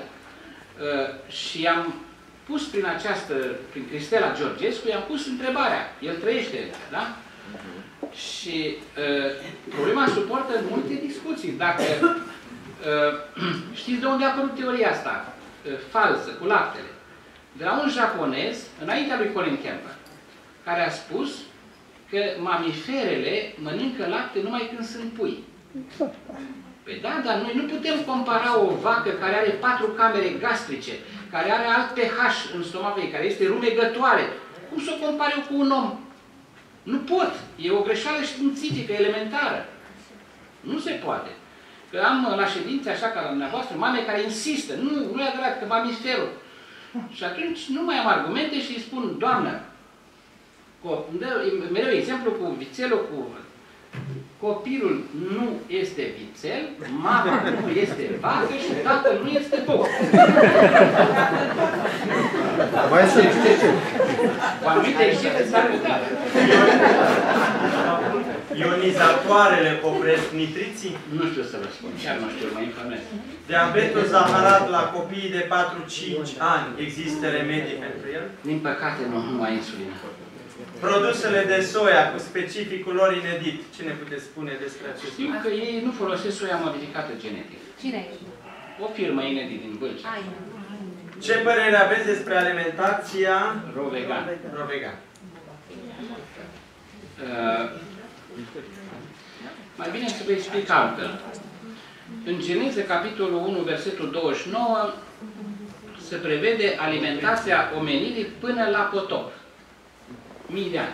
Și am pus prin Cristela Georgescu, i-am pus întrebarea. El trăiește, da? Și problema suportă multe discuții. Dacă știți de unde a apărut teoria asta falsă, cu laptele? De la un japonez, înaintea lui Colin Campbell, care a spus că mamiferele mănâncă lapte numai când sunt pui. Păi da, dar noi nu putem compara o vacă care are 4 camere gastrice, care are alt pH în stomacul ei, care este rumegătoare. Cum să o compar eu cu un om? Nu pot. E o greșeală științifică, elementară. Nu se poate. Că am la ședințe, așa ca la dumneavoastră, mame care insistă. Nu e adevărat, că mamiferul. Și atunci nu mai am argumente și îi spun: doamnă, mereu exemplu cu vițelul, cu copilul nu este vițel, mama nu este vacă și tatăl nu este boc. Mai să explice. Cu anumite excepții s-ar putea. Ionizatoarele opresc nitriții? Nu știu să vă spun, chiar nu știu, mă informez. Diabetul zaharat la copiii de 4-5 ani, există remedii pentru el? Din păcate nu ai insulină. Produsele de soia cu specificul lor inedit, ce ne puteți spune despre acest Știu că ei nu folosesc soia modificată genetic. Cine e? O firmă inedit din Vâlcea. Ce părere aveți despre alimentația Rovegan. Rovegan? Mai bine să vă explic altfel. În Geneză, capitolul 1, versetul 29, se prevede alimentația omenirii până la potop. 1000 de ani.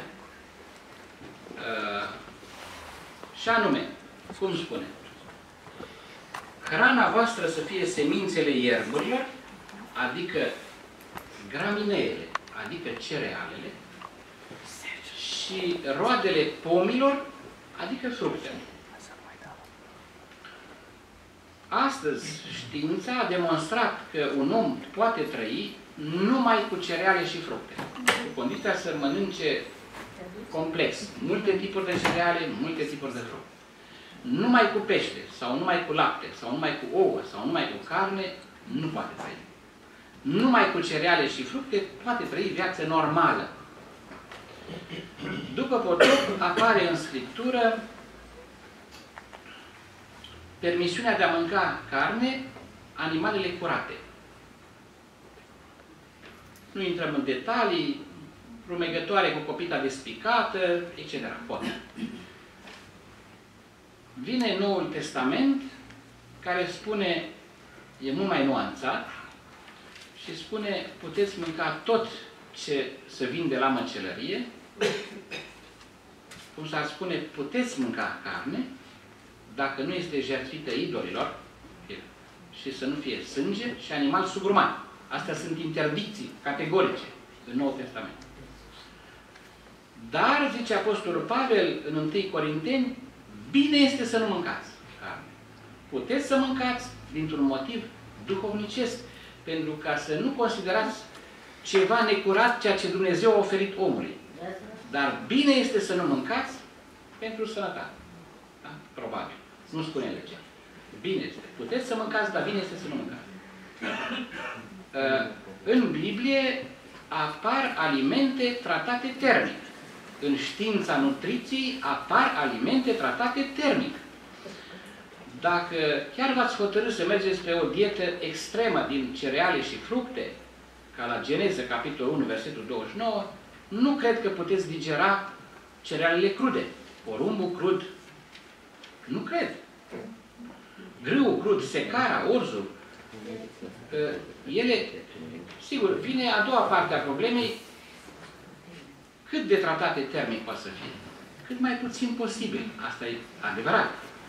Și anume, cum spune? Hrana voastră să fie semințele ierburilor, adică gramineele, adică cerealele, și roadele pomilor, adică fructele. Astăzi, știința a demonstrat că un om poate trăi numai cu cereale și fructe, cu condiția să mănânce complex, multe tipuri de cereale, multe tipuri de fructe. Numai cu pește, sau numai cu lapte, sau numai cu ouă, sau numai cu carne, nu poate trăi. Numai cu cereale și fructe poate trăi viață normală. După potop apare în Scriptură permisiunea de a mânca carne, animalele curate. Nu intrăm în detalii, rumegătoare cu copita despicată, etc. Bun. Vine Noul Testament, care spune, e mult mai nuanțat, și spune, puteți mânca tot ce se vinde la măcelărie, cum s-ar spune, puteți mânca carne, dacă nu este jertfită idolilor, și să nu fie sânge și animal subruman. Astea sunt interdicții categorice în Noul Testament. Dar, zice Apostolul Pavel în 1 Corinteni, bine este să nu mâncați carne. Puteți să mâncați dintr-un motiv duhovnicesc, pentru ca să nu considerați ceva necurat ceea ce Dumnezeu a oferit omului. Dar bine este să nu mâncați pentru sănătate. Da? Probabil. Nu spune legea. Bine este. Puteți să mâncați, dar bine este să nu mâncați. În Biblie apar alimente tratate termic. În știința nutriției apar alimente tratate termic. Dacă chiar v-ați hotărât să mergeți spre o dietă extremă din cereale și fructe, ca la Geneză, capitolul 1, versetul 29, nu cred că puteți digera cerealele crude. Porumbul crud, nu cred. Grâul crud, secara, orzul, ele, sigur, vine a doua parte a problemei, cât de tratate termic poate să fie? Cât mai puțin posibil. Asta e adevărat.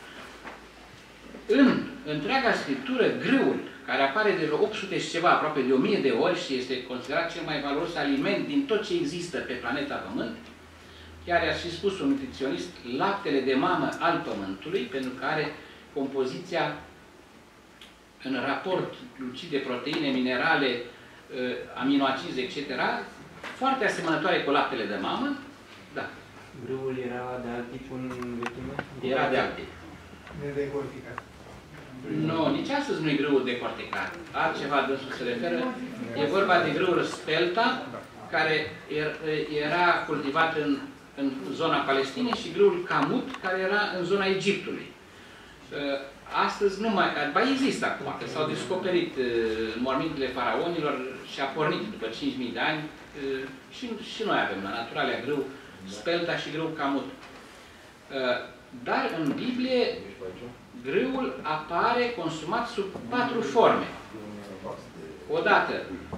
În întreaga Scriptură, grâul, care apare de 800 și ceva, aproape de 1000 de ori și este considerat cel mai valoros aliment din tot ce există pe planeta Pământ, chiar a și spus un nutriționist, laptele de mamă al Pământului, pentru că are compoziția în raport lucid de proteine, minerale, aminoacizi, etc., foarte asemănătoare cu laptele de mamă. Da. Grâul era de alt tip în vechime? Era de alt tip. Nedecorticat. Nu, nici astăzi nu e grâul decorticat. Altceva dânsul se referă. E vorba de grâul spelta, care era cultivat în zona Palestinei, și grâul camut, care era în zona Egiptului. Astăzi nu mai... Ba există acum, că s-au descoperit mormintele faraonilor și a pornit după 5.000 de ani. Și noi avem la Naturalia grâu spelta și grâu camut. Dar în Biblie grâul apare consumat sub 4 forme. Odată,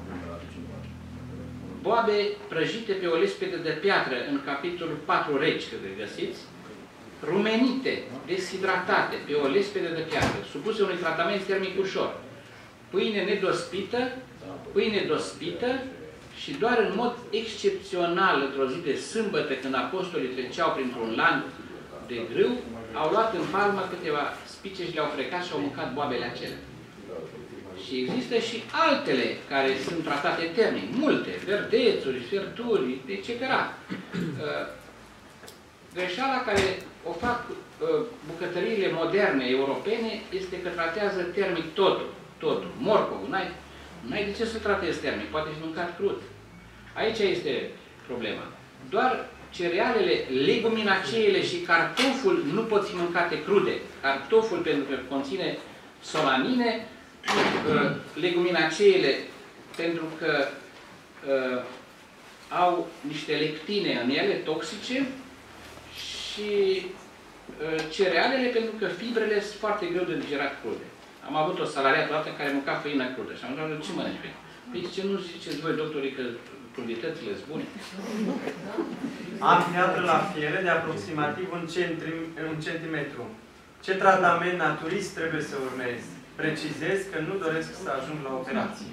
boabe prăjite pe o lespede de piatră în capitolul 4 Regi, că le găsiți, rumenite, deshidratate pe o lespede de piatră, supuse unui tratament termic ușor, pâine nedospită, pâine dospită, și doar în mod excepțional, într-o zi de sâmbătă, când apostolii treceau printr-un lan de grâu, au luat în palmă câteva spice și le-au frecat și au mâncat boabele acelea. Și există și altele care sunt tratate termic, multe, verdețuri, ferturi, etc. Greșeala care o fac bucătăriile moderne europene este că tratează termic totul. Morcovul, n-ai de ce să tratezi termic, poate fi mâncat crud. Aici este problema. Doar cerealele, leguminaceele și cartoful nu pot fi mâncate crude. Cartoful pentru că conține solanine, leguminaceele pentru că au niște lectine în ele, toxice, și cerealele pentru că fibrele sunt foarte greu de digerat crude. Am avut o salariată odată care mânca făină crudă și am întrebat, ce mănânci făină? Păi ce nu ziceți voi, doctorii, că cruditățile sunt bune? Am piatră la fiere de aproximativ 1 centimetru. Ce tratament naturist trebuie să urmez? Precizez că nu doresc să ajung la operație.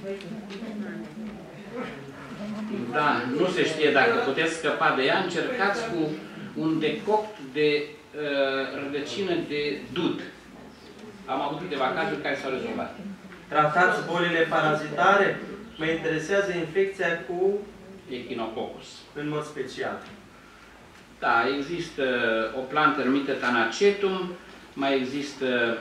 Da, nu se știe dacă puteți scăpa de ea. Încercați cu un decoct de rădăcină de dud. Am avut câteva cazuri care s-au rezolvat. Tratați bolile parazitare? Mă interesează infecția cu Echinococus. în mod special. Da, există o plantă numită Tanacetum, mai există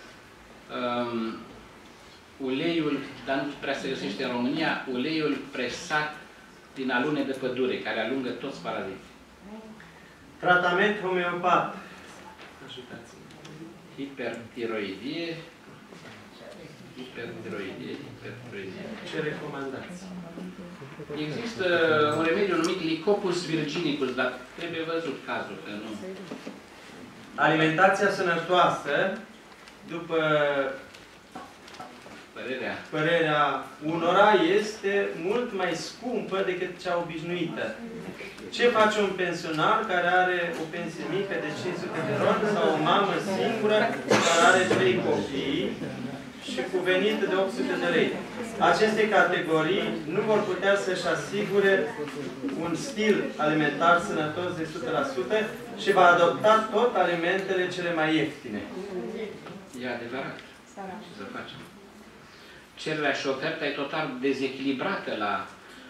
uleiul, dar nu prea se găsește în România, uleiul presat din alune de pădure, care alungă toți paraziții. Tratament homeopat. Ajutați-mă. Hipertiroidie. hipertiroidie. Ce recomandați? Există un remediu numit Lycopus virginicus, dar trebuie văzut cazul, că nu. Alimentația sănătoasă, după părerea unora, este mult mai scumpă decât cea obișnuită. Ce face un pensionar care are o pensie mică de 500 de lei sau o mamă singură care are 3 copii și cu venit de 800 de lei? Aceste categorii nu vor putea să-și asigure un stil alimentar sănătos de 100% și va adopta tot alimentele cele mai ieftine. E adevărat. Ce să facem? Cererea și oferta e total dezechilibrată la...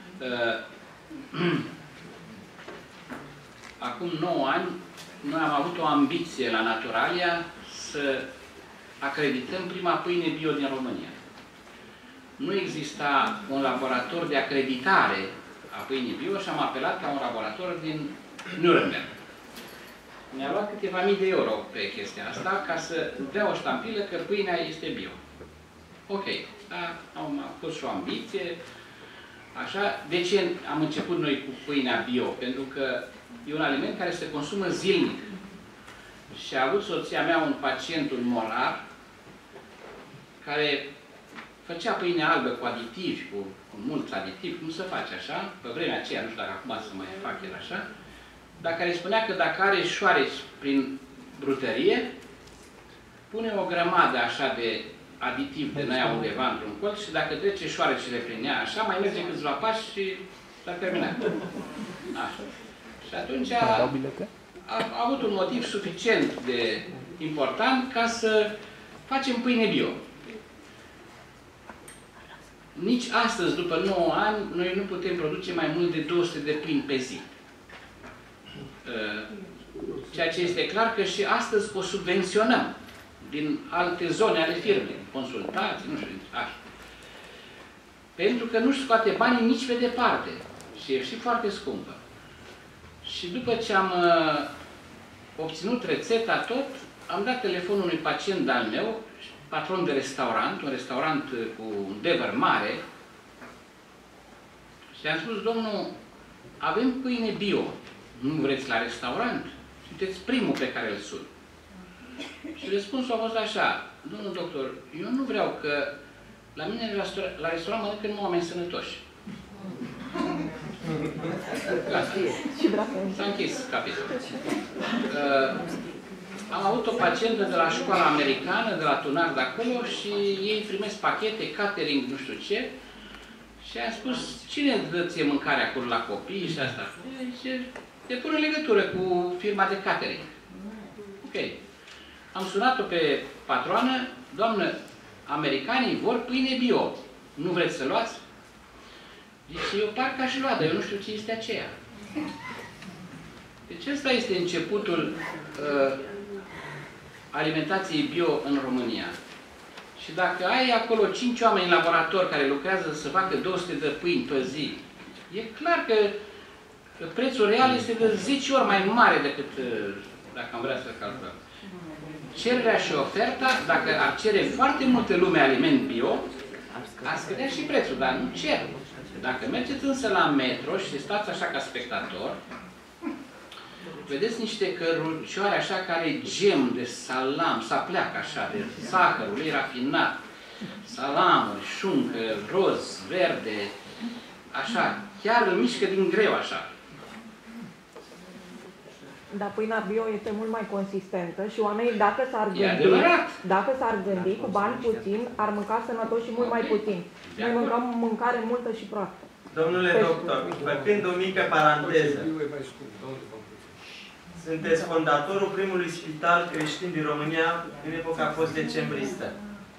Acum 9 ani, noi am avut o ambiție la Naturalia să acredităm prima pâine bio din România. Nu exista un laborator de acreditare a pâinii bio și am apelat la un laborator din Nuremberg. Mi-a luat câteva mii de euro pe chestia asta ca să dea o ștampilă că pâinea este bio. Ok, da, am pus și o ambiție. Așa, de ce am început noi cu pâinea bio? Pentru că e un aliment care se consumă zilnic. Și a avut soția mea un pacient, un morar, care făcea pâine albă cu aditivi, cu mulți aditivi, cum se face așa, pe vremea aceea, nu știu dacă acum să mai fac el așa, dar care spunea că dacă are șoareci prin brutărie, pune o grămadă așa de aditiv de aia undeva într-un colț și dacă trece șoarecele prin ea așa, mai merge câțiva pași și s-a terminat. Așa. Și atunci a avut un motiv suficient de important ca să facem pâine bio. Nici astăzi, după 9 ani, noi nu putem produce mai mult de 200 de pâini pe zi. Ceea ce este clar că și astăzi o subvenționăm din alte zone ale firmei, consultații, nu știu, așa. Pentru că nu-și scoate banii nici pe departe și e și foarte scumpă. Și după ce am obținut rețeta tot, am dat telefonul unui pacient de-al meu, patron de restaurant, un restaurant cu un devăr mare, și am spus, domnul, avem pâine bio, nu vreți la restaurant? Sunteți primul pe care îl sun. Și răspunsul a fost așa, domnul doctor, eu nu vreau că la mine la restaurant mănâncă numai oameni sănătoși. S-a închis capitolul. Am avut o pacientă de la școala americană, de la Tunar de acolo, și ei primesc pachete, catering, nu știu ce, și am spus, cine dă ție mâncare acolo la copii și asta? Zice, te pun în legătură cu firma de catering. Ok. Am sunat-o pe patroană, doamnă, americanii vor pâine bio. Nu vreți să luați? Zice, eu parcă aș lua, dar eu nu știu ce este aceea. Deci ăsta este începutul alimentației bio în România. Și dacă ai acolo 5 oameni în laborator care lucrează să facă 200 de pâini pe zi, e clar că prețul real este de 10 ori mai mare decât dacă am vrea să calculăm. Cererea și oferta, dacă ar cere foarte multe lume aliment bio, ar scădea și prețul, dar nu cer. Dacă mergeți însă la metro și stați așa ca spectator, vedeți niște cărucioare așa care gem de salam, sapleacă așa, de zahărul ei rafinat, salamuri, șuncă, roz, verde, așa, chiar îl mișcă din greu așa. Dar pâinea bio este mult mai consistentă și oamenii, dacă s-ar gândi cu bani puțin, ar mânca sănătos și mult mai puțin. Noi mâncăm mâncare multă și proastă. Domnule doctor, făcând o mică paranteză, sunteți fondatorul primului spital creștin din România în epoca post-decembristă.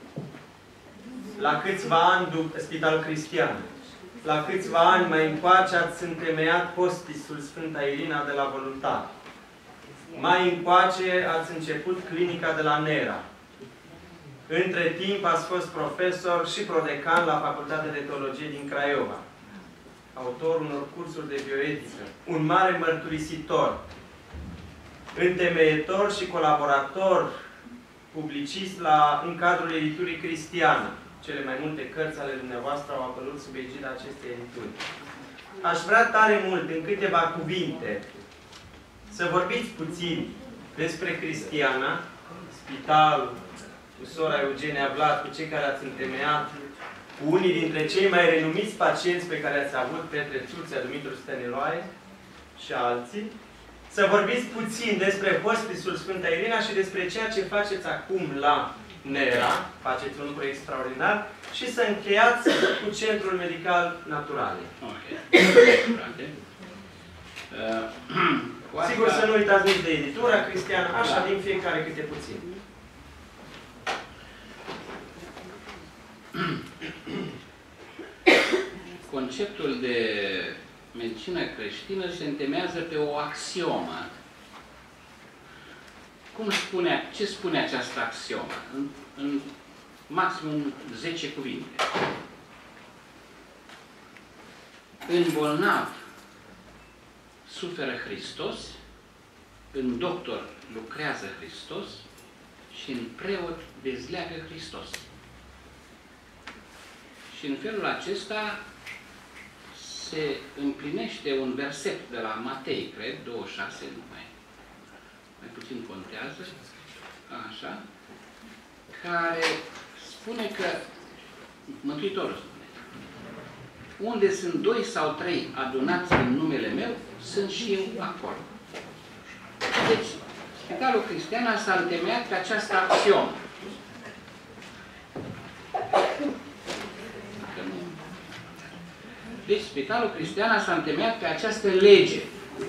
La câțiva ani după Spitalul Cristian, la câțiva ani mai încoace ați întemeiat hospisul Sfânta Irina de la Voluntar. Mai încoace ați început clinica de la Nera. Între timp ați fost profesor și prodecan la Facultatea de Teologie din Craiova. Autor unor cursuri de bioetică. Un mare mărturisitor. Întemeietor și colaborator publicist în cadrul editurii Cristiană. Cele mai multe cărți ale dumneavoastră au apărut sub egida acestei edituri. Aș vrea tare mult, în câteva cuvinte, să vorbiți puțin despre Cristiana, spitalul, cu sora Eugenia Vlad, cu cei care ați întemeiat, cu unii dintre cei mai renumiți pacienți pe care ați avut, Petre Țurțea, Dumitru Stăniloae și alții, să vorbiți puțin despre Hospisul Sfânta Irina și despre ceea ce faceți acum la NERA, faceți un lucru extraordinar, și să încheiați cu Centrul Medical Naturale. Sigur să nu uitați nici de editura Cristiană, așa din fiecare câte puțin. Conceptul de medicină creștină se întemeiază pe o axiomă. Ce spune această axiomă? În maximum 10 cuvinte. În bolnav suferă Hristos, în doctor lucrează Hristos și în preot dezleagă Hristos. Și în felul acesta se împlinește un verset de la Matei, cred, 26, nu mai puțin contează, așa, care spune că, Mântuitorul spune, unde sunt 2 sau 3 adunați în numele meu, sunt și eu acolo. Deci, Spitalul Cristiana s-a întemeiat pe această axiomă. Deci, Spitalul Cristiana s-a întemeiat pe această lege.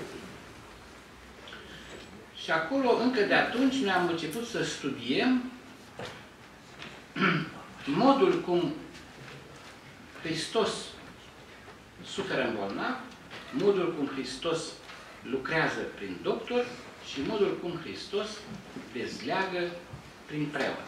Și acolo, încă de atunci, noi am început să studiem modul cum Hristos suferă în bolnav, modul cum Hristos lucrează prin doctor și modul cum Hristos dezleagă prin preot.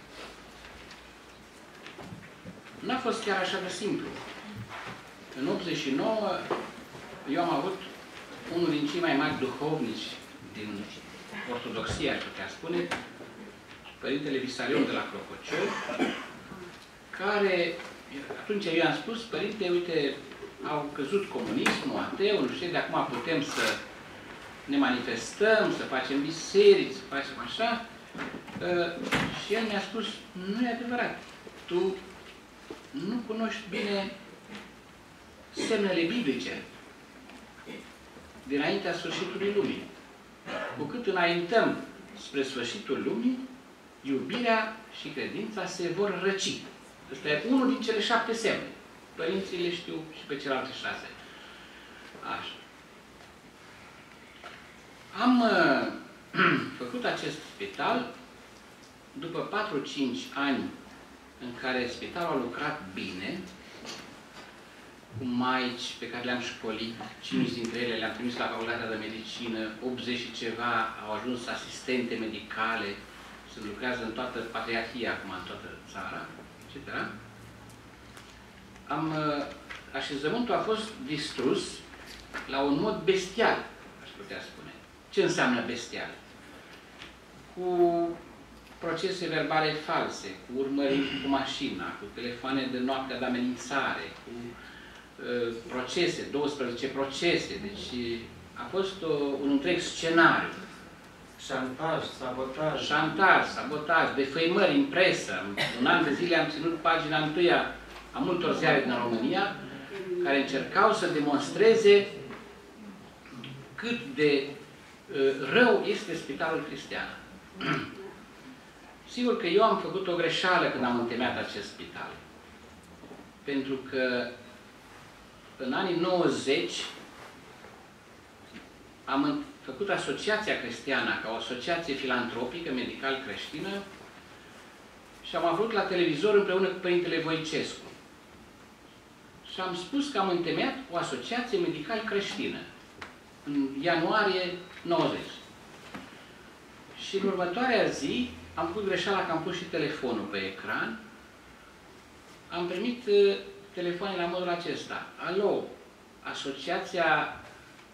N-a fost chiar așa de simplu. În 89, eu am avut unul din cei mai mari duhovnici din Ortodoxia, aș putea spune, Părintele Visarion de la Clopociol, care, atunci eu i-am spus, Părinte, uite, au căzut comunismul, ateu, nu știu, de acum putem să ne manifestăm, să facem biserici, să facem așa. Și el mi-a spus, nu e adevărat, tu nu cunoști bine semnele biblice dinaintea sfârșitului lumii. Cu cât înaintăm spre sfârșitul lumii, iubirea și credința se vor răci. Ăsta e unul din cele 7 semne. Părinții le știu și pe celelalte 6. Așa. Am făcut acest spital după 4-5 ani în care spitalul a lucrat bine, cu maici pe care le-am școlit, 5 dintre ele le-am trimis la facultatea de medicină, 80 și ceva au ajuns asistente medicale, se lucrează în toată patriarhia, acum în toată țara, etc. Așezământul a fost distrus la un mod bestial, aș putea spune. Ce înseamnă bestial? Cu procese verbale false, cu urmăriri cu mașina, cu telefoane de noapte de amenințare, cu procese, 12 procese, deci a fost un întreg scenariu. Șantaj, sabotaj. Șantaj, sabotaj, defăimări în presă. Un an de zile am ținut pagina întâia a multor ziare din România care încercau să demonstreze cât de rău este Spitalul Cristian. Sigur că eu am făcut o greșeală când am întemeiat acest spital. Pentru că în anii 90 am făcut Asociația Cristiana ca o asociație filantropică, medical-creștină și am avut la televizor împreună cu Părintele Voicescu. Și am spus că am întemeiat o asociație medical-creștină în ianuarie 90. Și în următoarea zi am făcut greșeala că am pus și telefonul pe ecran. Am primit telefoane la modul acesta. Alo, Asociația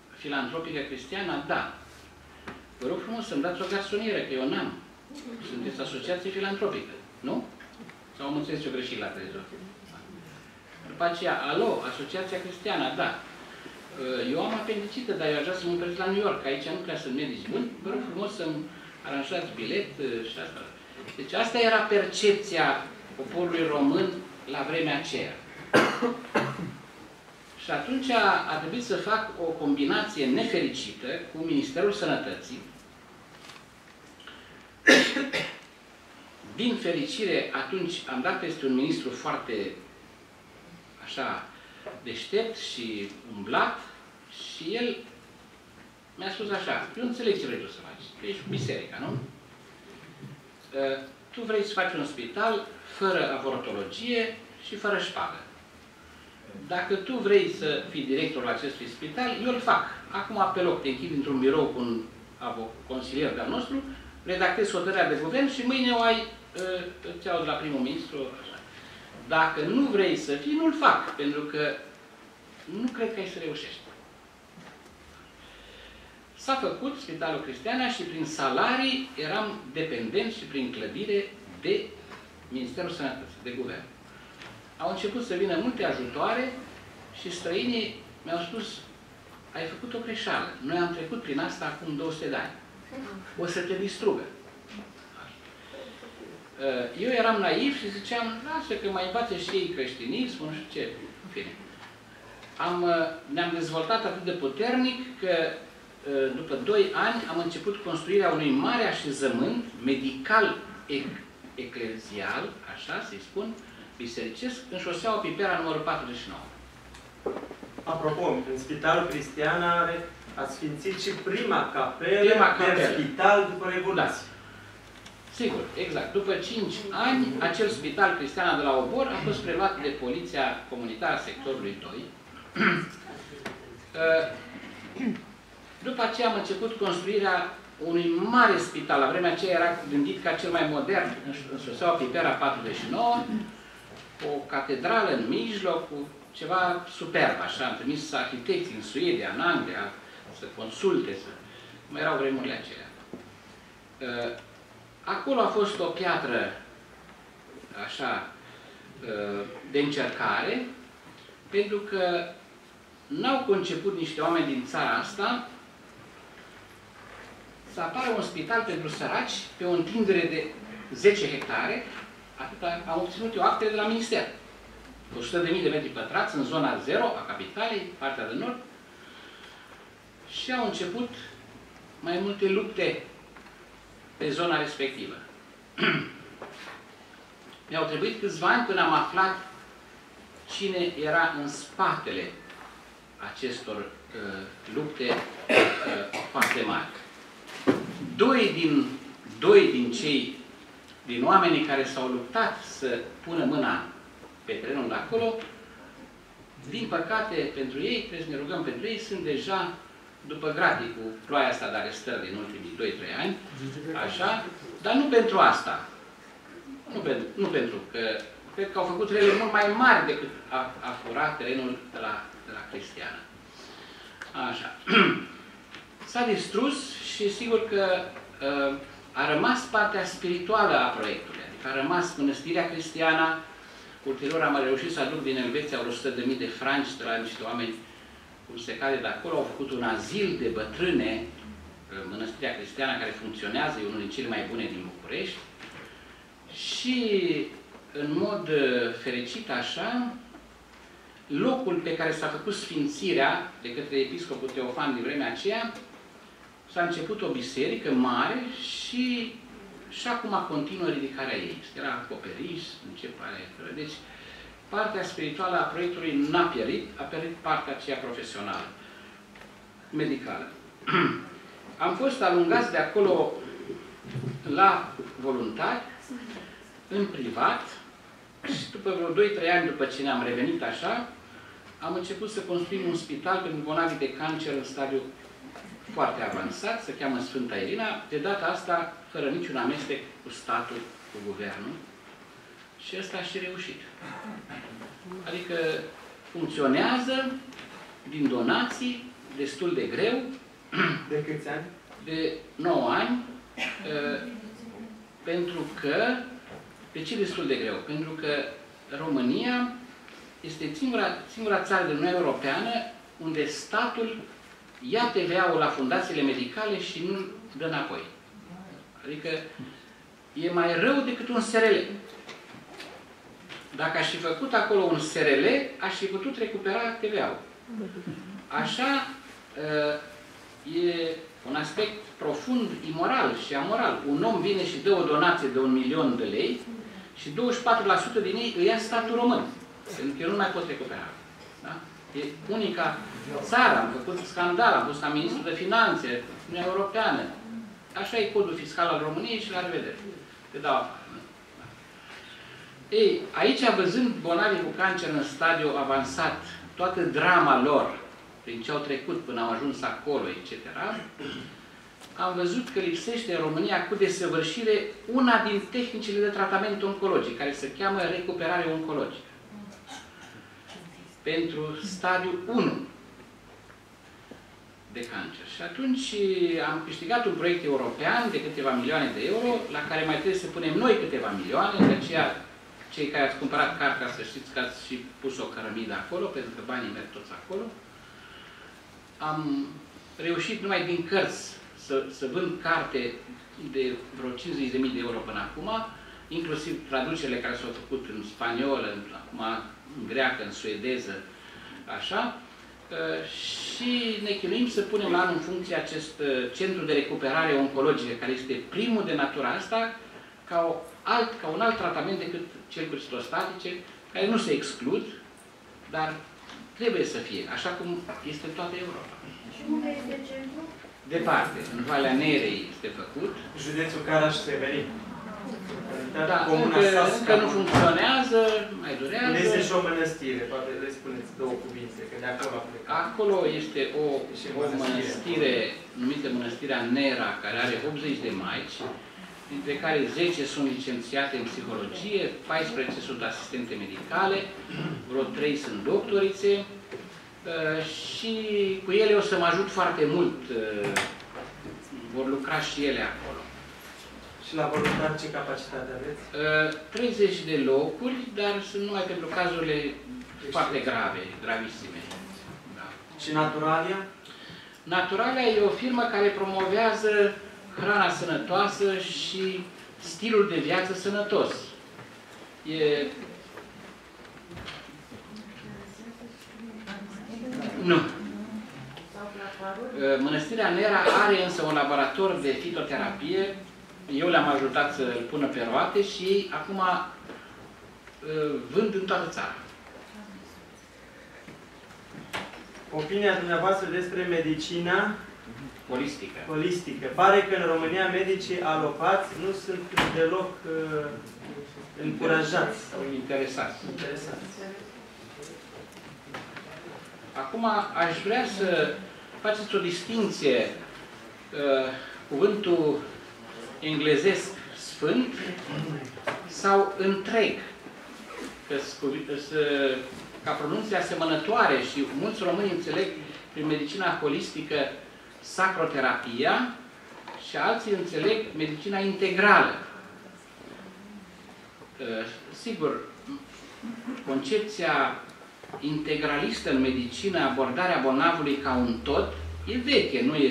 Filantropică Cristiană? Da. Vă rog frumos să-mi dați o garsonieră, că eu n-am. Sunteți sunteți asociație filantropică, nu? Sau am înțeles eu greșit la televizor? După aceea, alo, Asociația Cristiană, da. Eu am apendicită, dar eu aș vrea să mă operez la New York, aici nu prea sunt medici buni, vă rog frumos să-mi aranjați bilet și asta. Deci asta era percepția poporului român la vremea aceea. Și atunci a trebuit să fac o combinație nefericită cu Ministerul Sănătății. Din fericire, atunci am dat peste un ministru foarte așa deștept și umblat și el mi-a spus așa: eu înțeleg ce vrei tu să faci, tu ești biserica, nu? Tu vrei să faci un spital fără avortologie și fără șpagă. Dacă tu vrei să fii directorul acestui spital, eu îl fac. Acum pe loc te închid într-un birou cu un consilier de-al nostru, redactezi hotărârea de guvern și mâine o ai, îți iau de la primul ministru. Așa. Dacă nu vrei să fii, nu-l fac, pentru că nu cred că ai să reușești. S-a făcut Spitalul Cristiana și prin salarii eram dependenți și prin clădire de Ministerul Sănătății, de guvern. Au început să vină multe ajutoare și străinii mi-au spus: ai făcut o greșeală. Noi am trecut prin asta acum 200 de ani. O să te distrugă. Eu eram naiv și ziceam: lasă că mai învață și ei creștinismul, nu știu ce. În fine. Ne-am dezvoltat atât de puternic că după 2 ani am început construirea unui mare așezământ medical eclezial, așa să-i spun, bisericesc, în șoseaua Pipera numărul 49. Apropo, în Spitalul Cristiana ați sfințit și prima capelă de spital după Revoluție. Da. Sigur, exact. După 5 ani, acel Spital Cristiana de la Obor a fost preluat de Poliția Comunitară a sectorului 2. După aceea am început construirea unui mare spital. La vremea aceea era gândit ca cel mai modern, în șoseaua Pipera 49, o catedrală în mijloc, cu ceva superb, așa. Am trimis arhitecți în Suedia, în Anglia, să consulte, cum erau vremurile acelea. Acolo a fost o piatră, așa, de încercare, pentru că n-au conceput niște oameni din țara asta să apară un spital pentru săraci pe o întindere de 10 hectare, atâta am obținut eu actele de la minister. 100.000 de metri pătrați în zona 0 a capitalei, partea de nord, și au început mai multe lupte pe zona respectivă. Mi-au trebuit câțiva ani până am aflat cine era în spatele acestor lupte foarte mari. Din oamenii care s-au luptat să pună mâna pe terenul de acolo, din păcate pentru ei, trebuie să ne rugăm pentru ei, sunt deja după gratii cu ploaia asta de arestări din ultimii 2-3 ani, așa, dar nu pentru asta. Nu pentru că cred că au făcut rele mult mai mari decât a furat terenul de la Cristiana. Așa. S-a distrus și sigur că a rămas partea spirituală a proiectului. Adică a rămas Mănăstirea Cristiana. Ulterior am reușit să aduc din Elveția 100.000 de franci de la niște oameni cum se cade de acolo. Au făcut un azil de bătrâne, Mănăstirea Cristiana, care funcționează, e unul din cele mai bune din București. Și în mod fericit așa, locul pe care s-a făcut sfințirea de către episcopul Teofan din vremea aceea, s-a început o biserică mare și acum continuă ridicarea ei. Era acoperiș, deci partea spirituală a proiectului n-a pierit, a pierit partea aceea profesională, medicală. Am fost alungați de acolo la voluntari, în privat, și după vreo 2-3 ani după ce ne-am revenit așa, am început să construim un spital pentru bolnavi de cancer în stadiu foarte avansat, se cheamă Sfânta Irina, de data asta fără niciun amestec cu statul, cu guvernul, și ăsta a și reușit. Adică funcționează din donații, destul de greu. De câți ani? De 9 ani. Pentru că, de ce destul de greu? Pentru că România este singura țară din Uniunea Europeană unde statul ia TVA-ul la fundațiile medicale și nu dă înapoi. Adică e mai rău decât un SRL. Dacă aș fi făcut acolo un SRL, aș fi putut recupera TVA-ul. Așa, e un aspect profund imoral și amoral. Un om vine și dă o donație de 1.000.000 de lei și 24% din ei îi ia statul român. Pentru că eu nu mai pot recupera. Da? E unica țară. Am făcut scandal, am pus ca ministru de finanțe, Uniunea Europeană. Așa e codul fiscal al României și la revedere. Te dau afară. Ei, aici, văzând bolnavii cu cancer în stadiu avansat, toată drama lor, prin ce au trecut până au ajuns acolo, etc., am văzut că lipsește în România cu desăvârșire una din tehnicile de tratament oncologic, care se cheamă recuperare oncologică. Pentru stadiul 1 de cancer. Și atunci am câștigat un proiect european de câteva milioane de euro, la care mai trebuie să punem noi câteva milioane, de aceea cei care ați cumpărat cartea, să știți că ați și pus o cărămidă acolo, pentru că banii merg toți acolo. Am reușit numai din cărți să vând carte de vreo 50.000 de euro până acum, inclusiv traducerile care s-au făcut în spaniolă, acum în greacă, în suedeză, așa. Și ne chinuim să punem la anul în funcție acest centru de recuperare oncologică, care este primul de natura asta, ca un alt tratament decât cercuri citostatice, care nu se exclud, dar trebuie să fie, așa cum este în toată Europa. Și unde este centru? Departe, în Valea Nerei este făcut. Județul Caraș-Severin. Da, încă nu funcționează, mai durează. Unde este și o mănăstire, poate le spuneți două cuvinte, că de acolo a plecat. Acolo este o mănăstire numită Mănăstirea Nera, care are 80 de maici, dintre care 10 sunt licențiate în psihologie, 14 sunt asistente medicale, vreo 3 sunt doctorițe și cu ele o să mă ajut foarte mult. Vor lucra și ele acolo. Și la voluntar ce capacitate aveți? 30 de locuri, dar sunt numai pentru cazurile foarte grave, gravissime. Da. Și Naturalia? Naturalia e o firmă care promovează hrana sănătoasă și stilul de viață sănătos. Nu. Mănăstirea Nera are însă un laborator de fitoterapie. Eu le-am ajutat să îl pună pe roate și ei acum vând în toată țara. Opinia dumneavoastră despre medicina holistică. Pare că în România medicii alopați nu sunt deloc încurajați sau interesați. Acum aș vrea să faceți o distinție. Cuvântul englezesc sfânt sau întreg. Ca pronunție asemănătoare și mulți români înțeleg prin medicina holistică sacroterapia și alții înțeleg medicina integrală. Sigur, concepția integralistă în medicină, abordarea bolnavului ca un tot, e veche, nu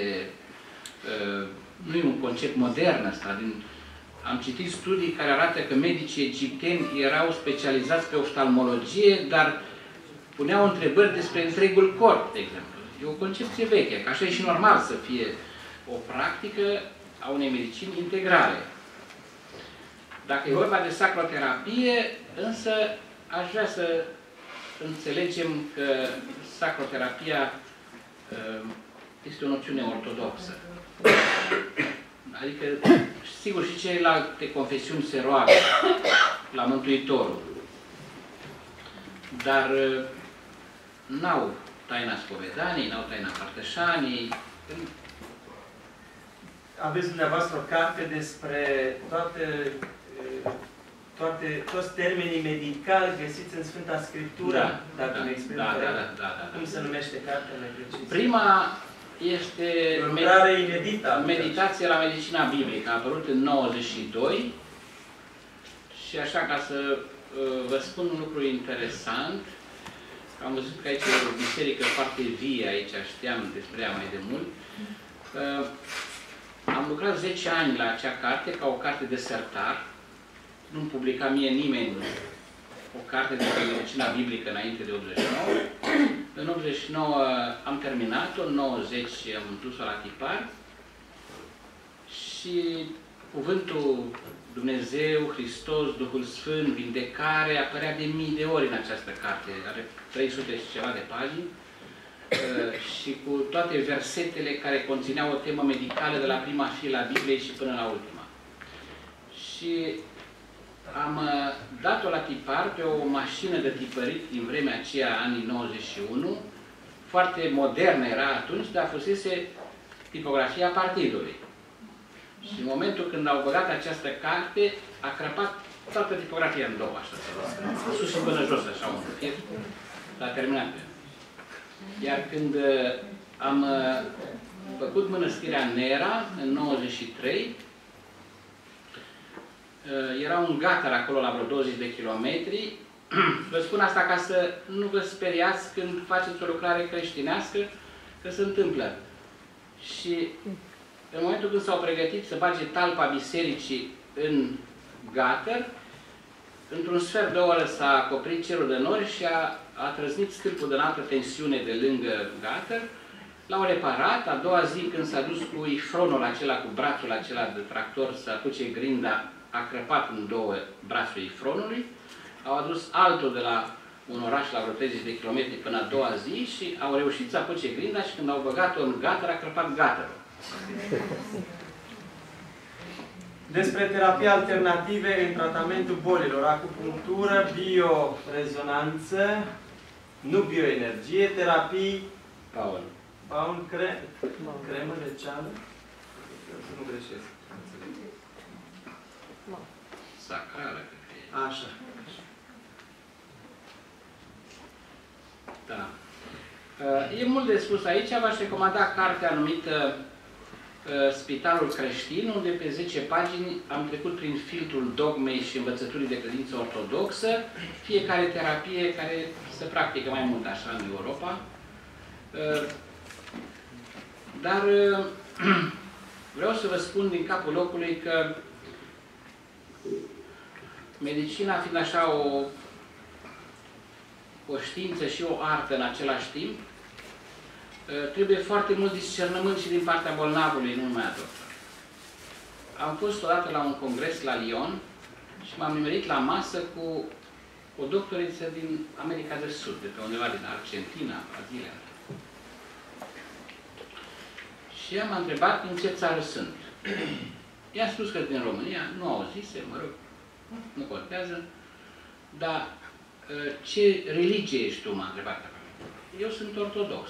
e un concept modern ăsta. Am citit studii care arată că medicii egipteni erau specializați pe oftalmologie, dar puneau întrebări despre întregul corp, de exemplu. E o concepție veche, că așa e și normal să fie o practică a unei medicini integrale. Dacă e vorba de sacroterapie, însă aș vrea să înțelegem că sacroterapia este o noțiune ortodoxă. Adică, sigur, și celelalte confesiuni se roagă la Mântuitorul. Dar n-au taina spovedaniei, n-au taina Părtășaniei. Aveți dumneavoastră o carte despre toți termenii medicali găsiți în Sfânta Scriptură, dacă ne exprimăm. Da. Cum se numește cartea mai precis? Prima Este o lucrare inedită. Meditație la medicina biblică. A apărut în 92 și așa, ca să vă spun un lucru interesant, am văzut că aici e o biserică foarte vie, aici știam despre ea mai de mult. Am lucrat 10 ani la acea carte, ca o carte de sertar. Nu-mi publica mie nimeni o carte de medicina biblică înainte de 89. În 89 am terminat-o, în 90 am dus-o la tipar și cuvântul Dumnezeu, Hristos, Duhul Sfânt, vindecare, apărea de mii de ori în această carte. Are 300 și ceva de pagini și cu toate versetele care conțineau o temă medicală de la prima filă a Bibliei și până la ultima. Și am dat-o la tipar pe o mașină de tipărit din vremea aceea, anii 91, foarte modernă era atunci, dar fusese tipografia partidului. Și în momentul când au băgat această carte, a crăpat toată tipografia în două, așa, sus și până jos, așa, un fir, s-a terminat. Iar când am făcut mănăstirea Nera, în 93, era un gater acolo la vreo 20 de kilometri. Vă spun asta ca să nu vă speriați când faceți o lucrare creștinească, că se întâmplă. Și în momentul când s-au pregătit să bage talpa bisericii în gater, într-un sfert de oră s-a acoperit cerul de nori și a trăznit stâlpul de înaltă tensiune de lângă gater. L-au reparat. A doua zi, când s-a dus cu ifronul acela, cu brațul acela de tractor să apuce grinda, a crăpat în două brațul ifronului. Au adus altul de la un oraș la vreo 30 de kilometri până a doua zi și au reușit să apuce grinda și când au băgat-o în gater, a crăpat gaterul. Despre terapii alternative în tratamentul bolilor, acupunctură, biorezonanță, nu bioenergie, terapii, Paul, cremă de ceală, să nu greșesc. Sacrală, cred că e. Așa. Da. E mult de spus aici. V-aș recomanda cartea numită Spitalul Creștin, unde pe 10 pagini am trecut prin filtrul dogmei și învățăturii de credință ortodoxă, fiecare terapie care se practică mai mult așa în Europa. Dar vreau să vă spun din capul locului că medicina, fiind așa o știință și o artă în același timp, trebuie foarte mult discernământ și din partea bolnavului, nu numai a doctor. Am fost odată la un congres la Lyon și m-am nimerit la masă cu o doctoriță din America de Sud, de pe undeva din Argentina, Brazilia. Și am întrebat în ce țară sunt. I-a spus că din România, nu auzise, mă rog, nu contează, dar ce religie ești tu, m-a întrebat. Eu sunt ortodox.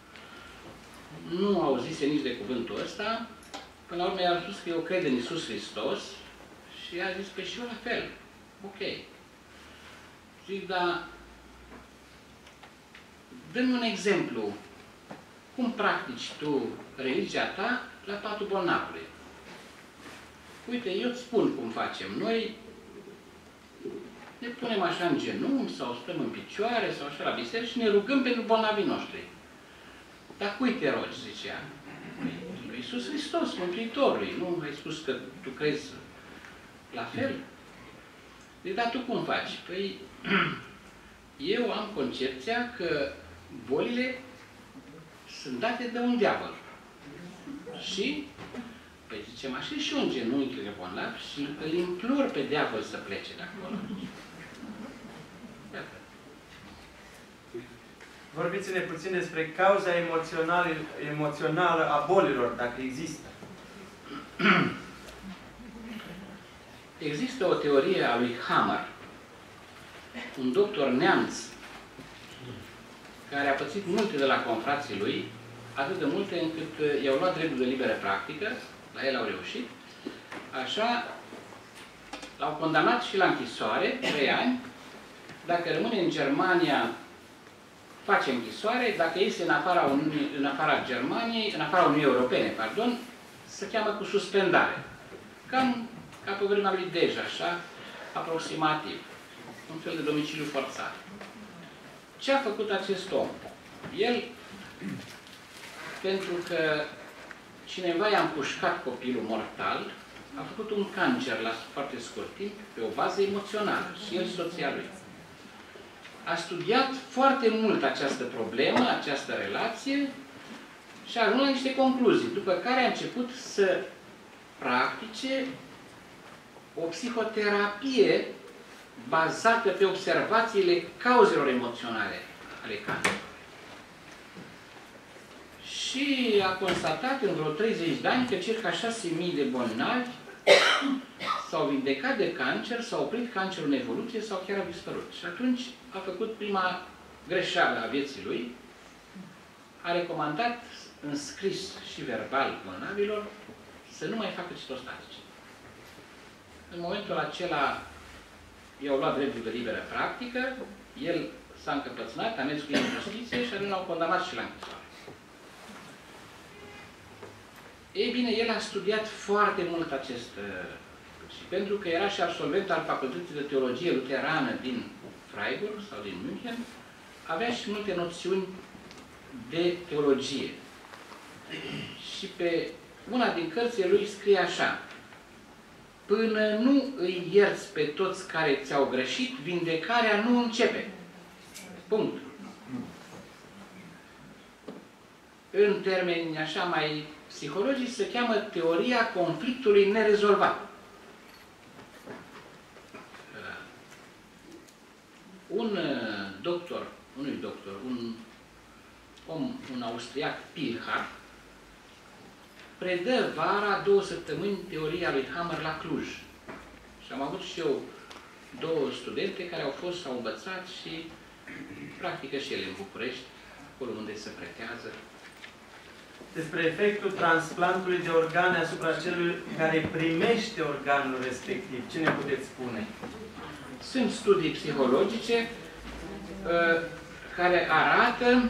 Nu auzise nici de cuvântul ăsta. Până la urmă i-am spus că eu cred în Iisus Hristos și a zis, pe și eu la fel. Ok. Zic, dar dă-mi un exemplu. Cum practici tu religia ta la patul bolnavului? Uite, eu îți spun cum facem. Noi ne punem așa în genunchi sau stăm în picioare sau așa la biserică și ne rugăm pentru bolnavii noștri. Dar cui te rogi, zicea? Lui Iisus Hristos, Mântuitorului. Nu ai spus că tu crezi la fel? Deci, dar tu cum faci? Păi, eu am concepția că bolile sunt date de un diavol. Și, păi zicem așa, și eu în genunchiile bolnav și îl implor pe diavol să plece de acolo. Iată. Vorbiți-ne puțin despre cauza emoțională a bolilor, dacă există. Există o teorie a lui Hammer, un doctor neamț, care a pățit multe de la confrații lui, atât de multe încât i-au luat dreptul de liberă practică, la el au reușit, așa, l-au condamnat și la închisoare, 3 ani, dacă rămâne în Germania face închisoare, dacă este în afara Germaniei, în afara Uniunii Europene, pardon, se cheamă cu suspendare. Cam ca pe vremea lui Deja, așa, aproximativ. Un fel de domiciliu forțat. Ce a făcut acest om? El, pentru că cineva i-a împușcat copilul mortal, a făcut un cancer la foarte scurt timp, pe o bază emoțională, și el și soția lui. A studiat foarte mult această problemă, această relație și a ajuns la niște concluzii, după care a început să practice o psihoterapie bazată pe observațiile cauzelor emoționale ale cancerului. Și a constatat în vreo 30 de ani că circa 6.000 de bolnavi s-au vindecat de cancer, s-au oprit cancerul în evoluție sau chiar a dispărut. Și atunci a făcut prima greșeală a vieții lui, a recomandat în scris și verbal bolnavilor să nu mai facă citostatice. În momentul acela i-au luat dreptul de liberă practică, el s-a încăpățânat, a mers cu ei în justiție și atunci l-au condamnat și la închisoare. Ei bine, el a studiat foarte mult acest... și pentru că era și absolvent al Facultății de Teologie Luterană din Freiburg sau din München, avea și multe noțiuni de teologie. Și pe una din cărțile lui scrie așa: până nu îi ierți pe toți care ți-au greșit, vindecarea nu începe. Punct. În termeni așa mai psihologici se cheamă teoria conflictului nerezolvat. Un austriac, Pilhar, predă vara 2 săptămâni teoria lui Hammer la Cluj. Și am avut și eu 2 studente care au fost, s-au învățat și practică și ele în București, acolo unde se pretează. Despre efectul transplantului de organe asupra celui care primește organul respectiv. Ce ne puteți spune? Sunt studii psihologice care arată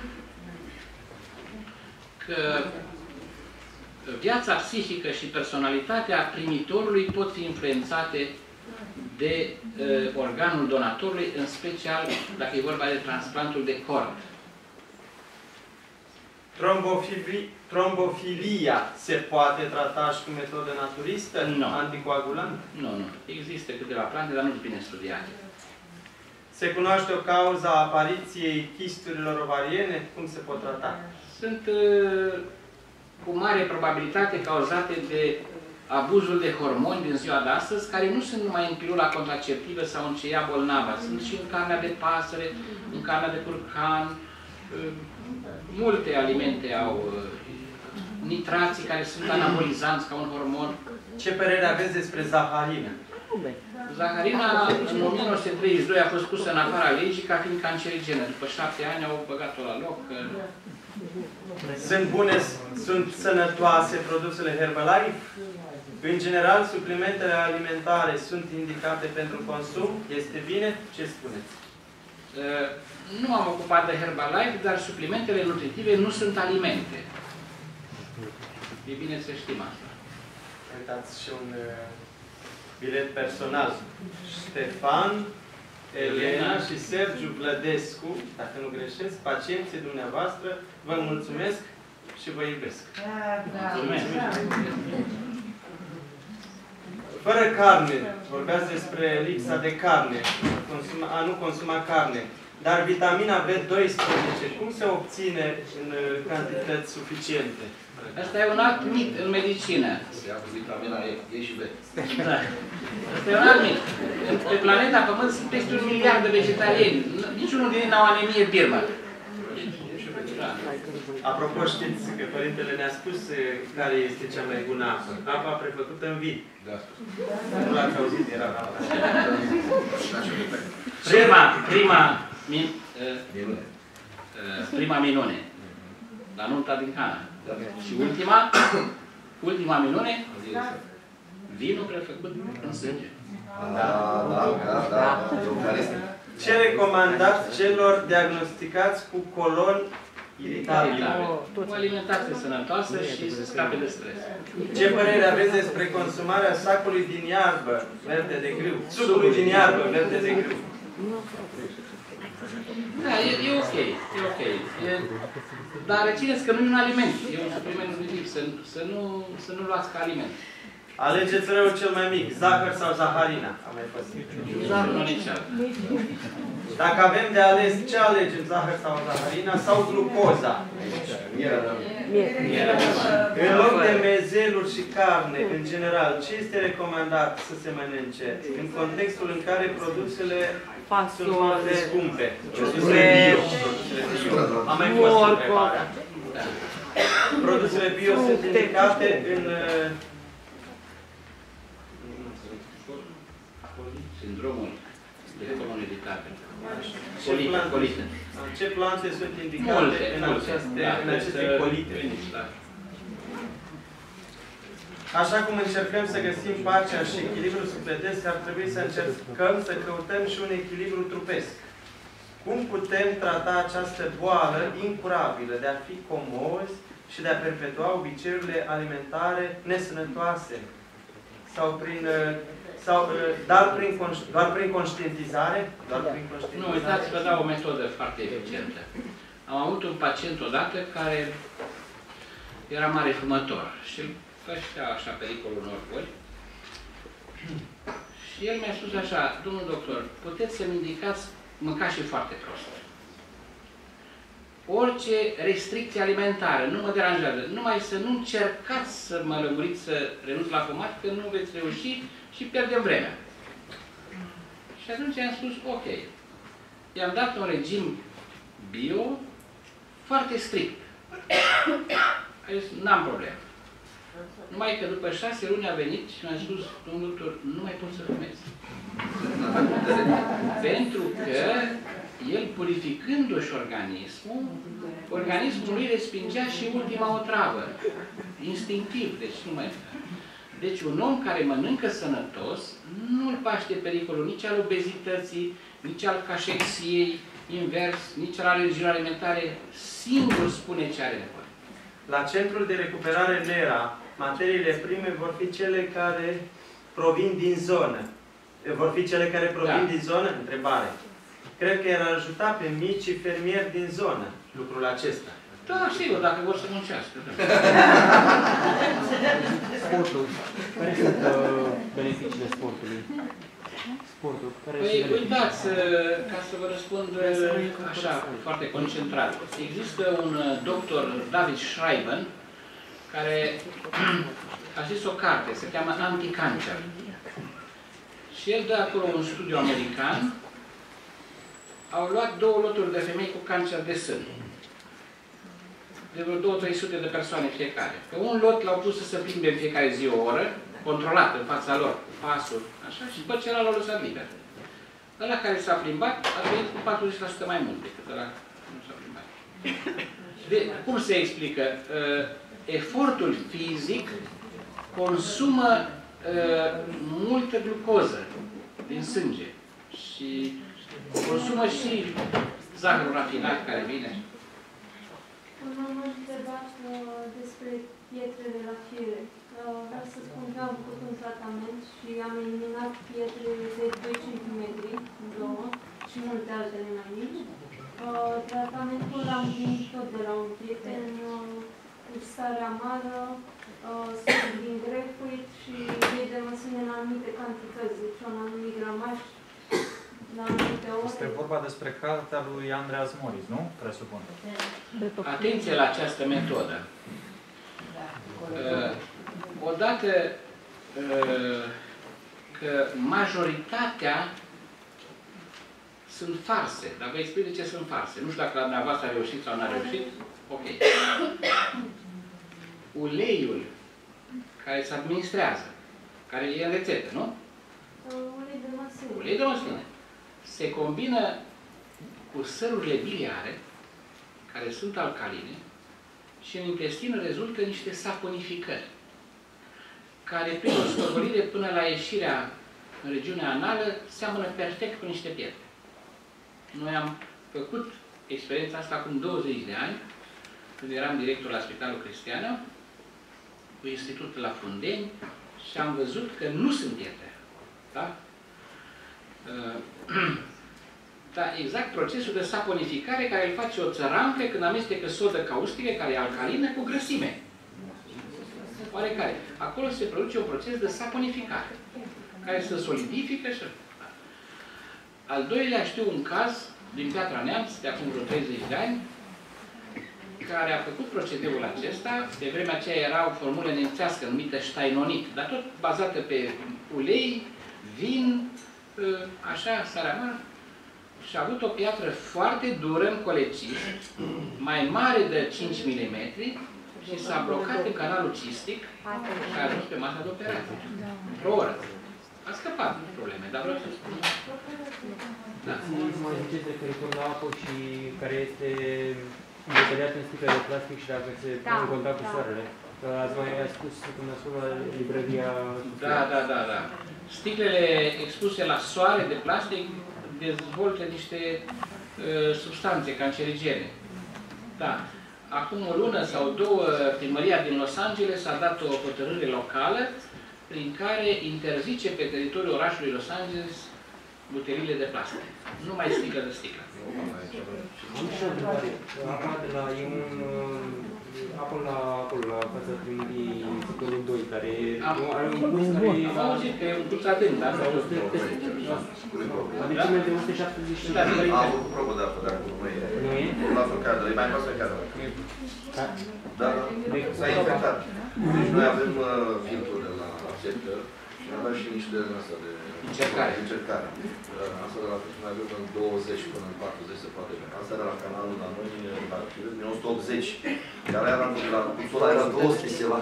că viața psihică și personalitatea primitorului pot fi influențate de organul donatorului, în special dacă e vorba de transplantul de cord. Trombofilia se poate trata și cu metodă naturistă? Nu. Anticoagulant? Nu, nu. Există câteva plante, dar nu sunt bine studiate. Se cunoaște o cauză a apariției chisturilor ovariene? Cum se pot trata? Sunt cu mare probabilitate cauzate de abuzul de hormoni din ziua de astăzi, care nu sunt numai în pilula contraceptivă sau în ce ia bolnava. Sunt și în carnea de pasăre, în carnea de curcan. Multe alimente au nitrații care sunt anabolizanți ca un hormon. Ce părere aveți despre zaharină? Zaharina în 1932 a fost pusă în afara legii ca fiind cancerigenă. După 7 ani au băgat-o la loc. Sunt bune, sunt sănătoase produsele Herbalife? În general, suplimentele alimentare sunt indicate pentru consum? Este bine? Ce spuneți? Nu am ocupat de Herbalife, dar suplimentele nutritive nu sunt alimente. E bine să știm asta. Uitați și un bilet personal. Ștefan, Elena și Sergiu Vlădescu, dacă nu greșesc, pacienții dumneavoastră, vă mulțumesc și vă iubesc. Mulțumesc. Fără carne, vorbeați despre lipsa de carne, a nu consuma carne, dar vitamina B12, cum se obține în cantități suficiente? Asta e un alt mit în medicină. Se ia cu vitamina E și B. Da. Asta e un alt mit. Pe planeta Pământ sunt peste 1 miliard de vegetariani. Niciunul din ei n-au anemie birmă. Apropo, știți că Părintele ne-a spus care este cea mai bună apă. Apa prefăcută în vin. Da. Nu l-ați auzit, era apa. Prima minune. La nunta din Cana. Și ultima minune, vinul prefăcut în sânge. Da. Eucaristic. Ce recomandați celor diagnosticați cu colon iritabil? O alimentație sănătoasă și să scape de stres. Ce părere aveți despre consumarea sacului din iarbă verde de grâu? Sucului din iarbă verde de grâu? Da, e ok, e ok. Dar rețineți că nu e un aliment, e un supliment nutritiv, să nu luați ca aliment. Alegeți răul cel mai mic, zahăr sau zaharina? Am mai fost. Dacă avem de ales, ce alegem, zahăr sau zaharina sau glucoza? În loc de mezeluri și carne, în general, ce este recomandat să se mănânce în contextul în care produsele sunt foarte scumpe? Produsele bio. Am mai fost întrebarea. Produsele bio sunt indicate în... Sindromul de colon iritabil. Ce plante sunt indicate în aceste colite? Așa cum încercăm să găsim pacea și echilibrul sufletesc, ar trebui să încercăm să căutăm și un echilibru trupesc. Cum putem trata această boală incurabilă de a fi comozi și de a perpetua obiceiurile alimentare nesănătoase? Doar prin conștientizare? Nu, uitați, vă dau o metodă foarte eficientă. Am avut un pacient odată care era mare fumător și făcea așa pericolul unor boli. Și el mi-a spus așa: domnul doctor, puteți să-mi indicați, mânca și foarte prost. Orice restricție alimentară nu mă deranjează, numai să nu încercați să mă lămuriți să renunț la fumat, că nu veți reuși și pierdem vremea. Și atunci i-am spus, ok. I-am dat un regim bio foarte strict. A zis, n-am problemă. Numai că după 6 luni a venit și mi-a spus, domnul doctor, nu mai pot să fumez. Pentru că el, purificându-și organismul lui respingea și ultima otravă. Instinctiv, deci nu mai... Deci un om care mănâncă sănătos nu-l paște pericolul nici al obezității, nici al cașexiei, invers, nici al alergiilor alimentare, singur spune ce are nevoie. La centrul de recuperare NERA, materiile prime vor fi cele care provin din zonă. Vor fi cele care provin din zonă? Întrebare. Cred că i-ar ajuta pe micii fermieri din zonă lucrul acesta. Da, sigur, dacă vor să muncească. Sportul. Care sunt beneficiile sportului? Sportul. Păi, uitați, ca să vă răspund așa, foarte concentrat. Există un doctor, David Schreiben, care a zis o carte, se cheamă Anti-Cancer. Și el dă acolo un studiu american. Au luat 2 loturi de femei cu cancer de sân. De vreo 200-300 de persoane fiecare. Pe un lot l-au pus să se plimbe în fiecare zi o oră, controlat în fața lor, cu pasul, așa, și după ce l-au lăsat liber. Ăla care s-a plimbat a venit cu 40% mai mult decât ăla nu s-a plimbat. Cum se explică? Efortul fizic consumă multă glucoză din sânge și consumă și zahărul rafinat care vine. M-am întrebat despre pietrele la fiere. Vreau să spun că am făcut un tratament și am eliminat pietre de 2 cm în 2 și multe altele mai mici. Tratamentul l-am primit tot de la un prieten cu stare amară, suc din grapefruit și ei de măsune în anumite cantități, deci un anumit gramaj. Este vorba despre cartea lui Andreas Morris, nu? Presupun. Atenție la această metodă. Odată că majoritatea sunt farse, dar vă explic de ce sunt farse. Nu știu dacă la dumneavoastră a reușit sau n-a reușit. Ok. Uleiul care se administrează, care e în rețetă, nu? Ulei de măsline. Ulei de măsline. Se combină cu sărurile biliare, care sunt alcaline, și în intestin rezultă niște saponificări, care prin o stogolire până la ieșirea în regiunea anală seamănă perfect cu niște pietre. Noi am făcut experiența asta acum 20 de ani, când eram director la Spitalul Cristiană, cu institutul la Fundeni, și am văzut că nu sunt pietre. Da? Da, exact procesul de saponificare care îl face o țărancă când amestecă sodă caustică, care e alcalină, cu grăsime. Oarecare. Acolo se produce un proces de saponificare, care se solidifică și... Al doilea, știu un caz din Piatra Neamț, de acum vreo 30 de ani, care a făcut procedeul acesta. De vremea aceea era o formulă nemțească numită steinonit, dar tot bazată pe ulei, vin, așa, saramar. Și a avut o piatră foarte dură în colecist, mai mare de 5 mm, și s-a blocat în canalul cistic și a ajuns pe masa de operație. Într-o oră. A scăpat probleme, dar vreau să spun. Da. Mai ziceți referitor la apă și care este detaliat în sticle de plastic și dacă se pune în contact cu soarele. Ați mai spus când a spus la librăria... Da. Sticlele expuse la soare de plastic dezvoltă niște substanțe cancerigene. Da. Acum o lună sau două, primăria din Los Angeles a dat o hotărâre locală prin care interzice pe teritoriul orașului Los Angeles buteriile de plastic. Nu mai sticlă de sticlă. Am și o întrebare. Apa de la... E un... Apă la fața primării sectorul 2, care are un curs care... Am auzit că e un curs adânc, da? Adâncime de 170 Am avut probă de apă, dar nu e. Nu e? La fel cadă, e mai mult pe cadă. Da, s-a infectat. Deci noi avem filtrul de la sector și avem și niște de asta de încercare. Asta de la mai avem în 20 până în 40 se poate. Asta era la canalul la noi, la 180. Iar aia la cursul era 200 ceva.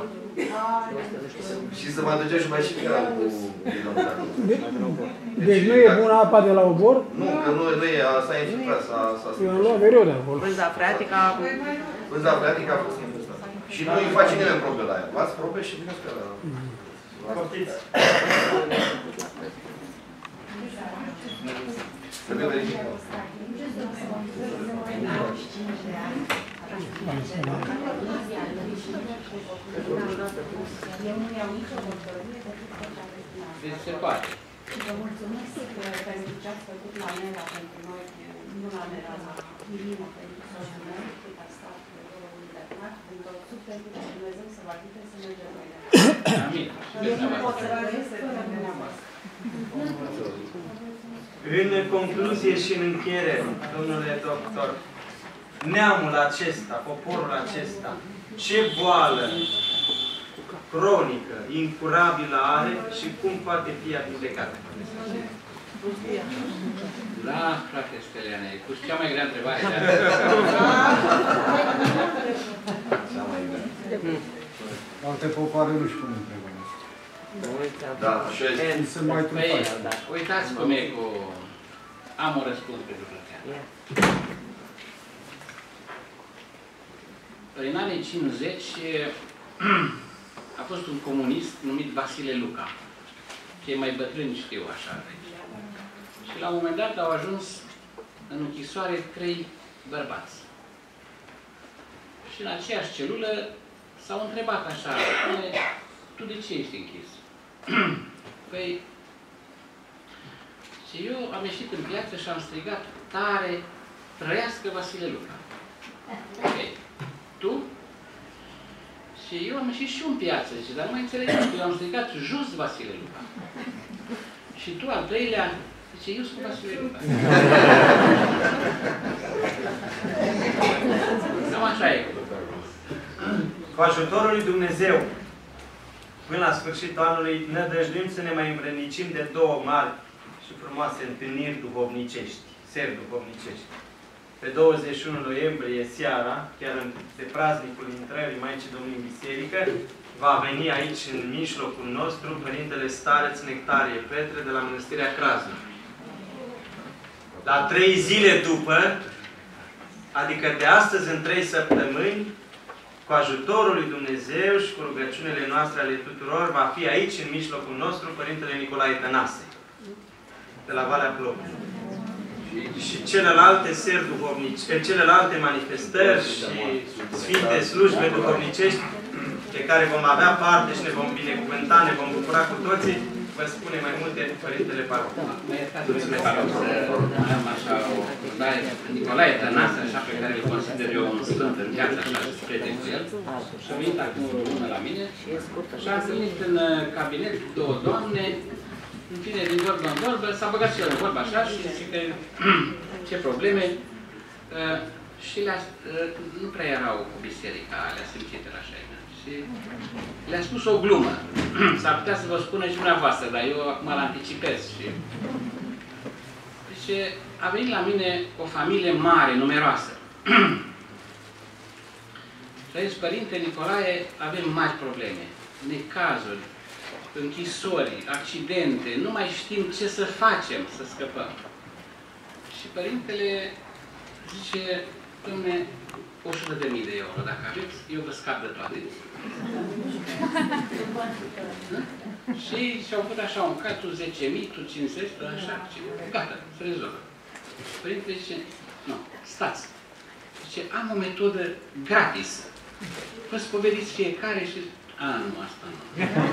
Și să mai ducea și mai și era cu bidon de acolo. Deci nu e bună apa de la obor? Nu, că nu e, s-a infiltrat, s-a eu am luat mereu de acolo. Vânza freatică a fost infiltrată. Și nu îi face nimeni probe la ea. Luați probe și vine pe la... Poftiți! Trebuie verificat. Deci se poate. Vă mulțumesc pentru ce ați făcut la Nera pentru noi, nu la Nera, la Milimă, pentru soțul meu, cât a stat de 2 luni de până, pentru tot sufletul de Dumnezeu să vă ajute să mergem mai departe. Amin. Eu nu pot să trăiesc fără dumneavoastră. În concluzie și în încheiere, domnule doctor, neamul acesta, poporul acesta, ce boală cronică, incurabilă are și cum poate fi vindecată? Da, frate Steliane, cu cea mai grea întrebare. Alte popoare nu-și pun întrebarea. Da, așa este. Să mai trufați. Uitați cum e cu... Am un răspuns pe Dublătean. În anii 50 a fost un comunist numit Vasile Luca. Cei mai bătrâni știu așa. Și la un moment dat au ajuns în închisoare 3 bărbați. Și în aceeași celulă s-au întrebat așa, tu de ce ești închis? Păi, și eu am ieșit în piață și am strigat tare, trăiască Vasile Luca. Ok. Tu? Și eu am ieșit și în piață, zice, dar nu mai înțelegem, eu am strigat jos Vasile Luca. Și tu, al treilea, zice, eu sunt Vasile Luca. Cam așa e. Cu ajutorul lui Dumnezeu, până la sfârșitul anului, nădăjduim să ne mai învrednicim de 2 mari și frumoase întâlniri duhovnicești, seri duhovnicești. Pe 21 noiembrie, seara, chiar pe praznicul intrării Maicii Domnului în Biserică, va veni aici, în mijlocul nostru, Părintele Stareț Nectarie Petre, de la Mănăstirea Crasna. La 3 zile după, adică de astăzi în 3 săptămâni, cu ajutorul lui Dumnezeu și cu rugăciunile noastre ale tuturor, va fi aici, în mijlocul nostru, Părintele Nicolae Tănase, de la Valea Plopului. și celelalte seri duhovnici, celelalte manifestări și sfinte slujbe duhovnicești de care vom avea parte și ne vom binecuvânta, ne vom bucura cu toții, vă spune mai multe Părintele Parop. Am așa o dare, Nicolae Tănase, așa pe care îl consider eu un sfânt în viață, așa și prieten cu el. Și a venit acum o lună la mine și am întâlnit în cabinet două doamne, în fine, din vorbă în vorbă, s-a băgat și el în vorbă așa și zice ce probleme. Și nu prea erau cu biserica, le-a simțit așa. Și le-a spus o glumă. S-ar putea să vă spună și dumneavoastră, dar eu acum l-anticipez. Deci a venit la mine o familie mare, numeroasă. Și a zis, Părinte Nicolae, avem mari probleme, necazuri, închisori, accidente, nu mai știm ce să facem să scăpăm. Și Părintele zice, Dom'le, 100.000 de euro, dacă aveți, eu vă scap de toate. Și și-au făcut așa un cat, tu 10.000, tu 50, tu așa, gata, se rezolvă. Părintele zice, nu, stați. Zice, am o metodă gratis. Vă spovediți fiecare și... A, nu, asta nu.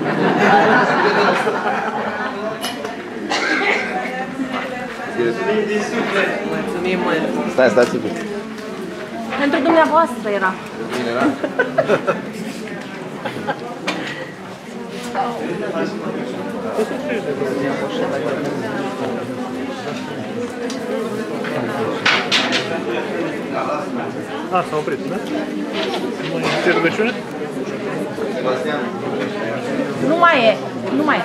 Mulțumim mult. Stați un pic. Pentru dumneavoastră era. Bine era? A, s-a oprit, da? Nu mai e rugăciune? Nu mai e, nu mai e.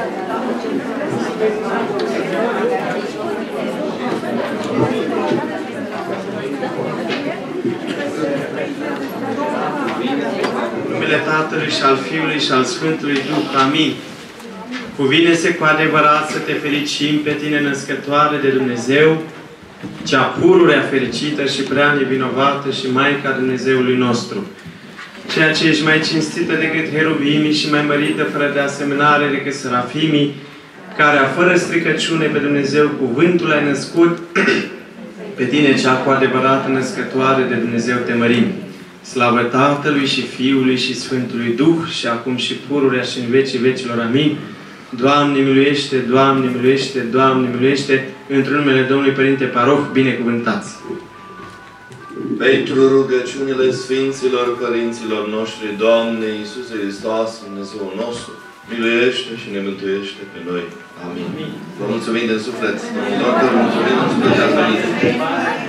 În numele Tatălui și al Fiului și al Sfântului Duh. Amin. Cuvine-se cu adevărat să te fericim pe tine, născătoare de Dumnezeu, cea pururea fericită și prea nevinovată și Maica Dumnezeului nostru. Ceea ce ești mai cinstită decât heruvimii și mai mărită fără de asemănare decât serafimii, care a fără stricăciune pe Dumnezeu cuvântul ai născut, pe tine cea cu adevărată născătoare de Dumnezeu te mărim. Slavă Tatălui și Fiului și Sfântului Duh și acum și pururea și în vecii vecilor. Amin. Doamne miluiește, Doamne miluiește, Doamne miluiește, într-un numele Domnului Părinte Paroh, binecuvântați. Pentru rugăciunile Sfinților Părinților noștri, Doamne Iisuse Hristos, Dumnezeu nostru, miluiește și ne mântuiește pe noi. Amin. Vă mulțumim de suflet. Domnul Doctor, mulțumim de suflet.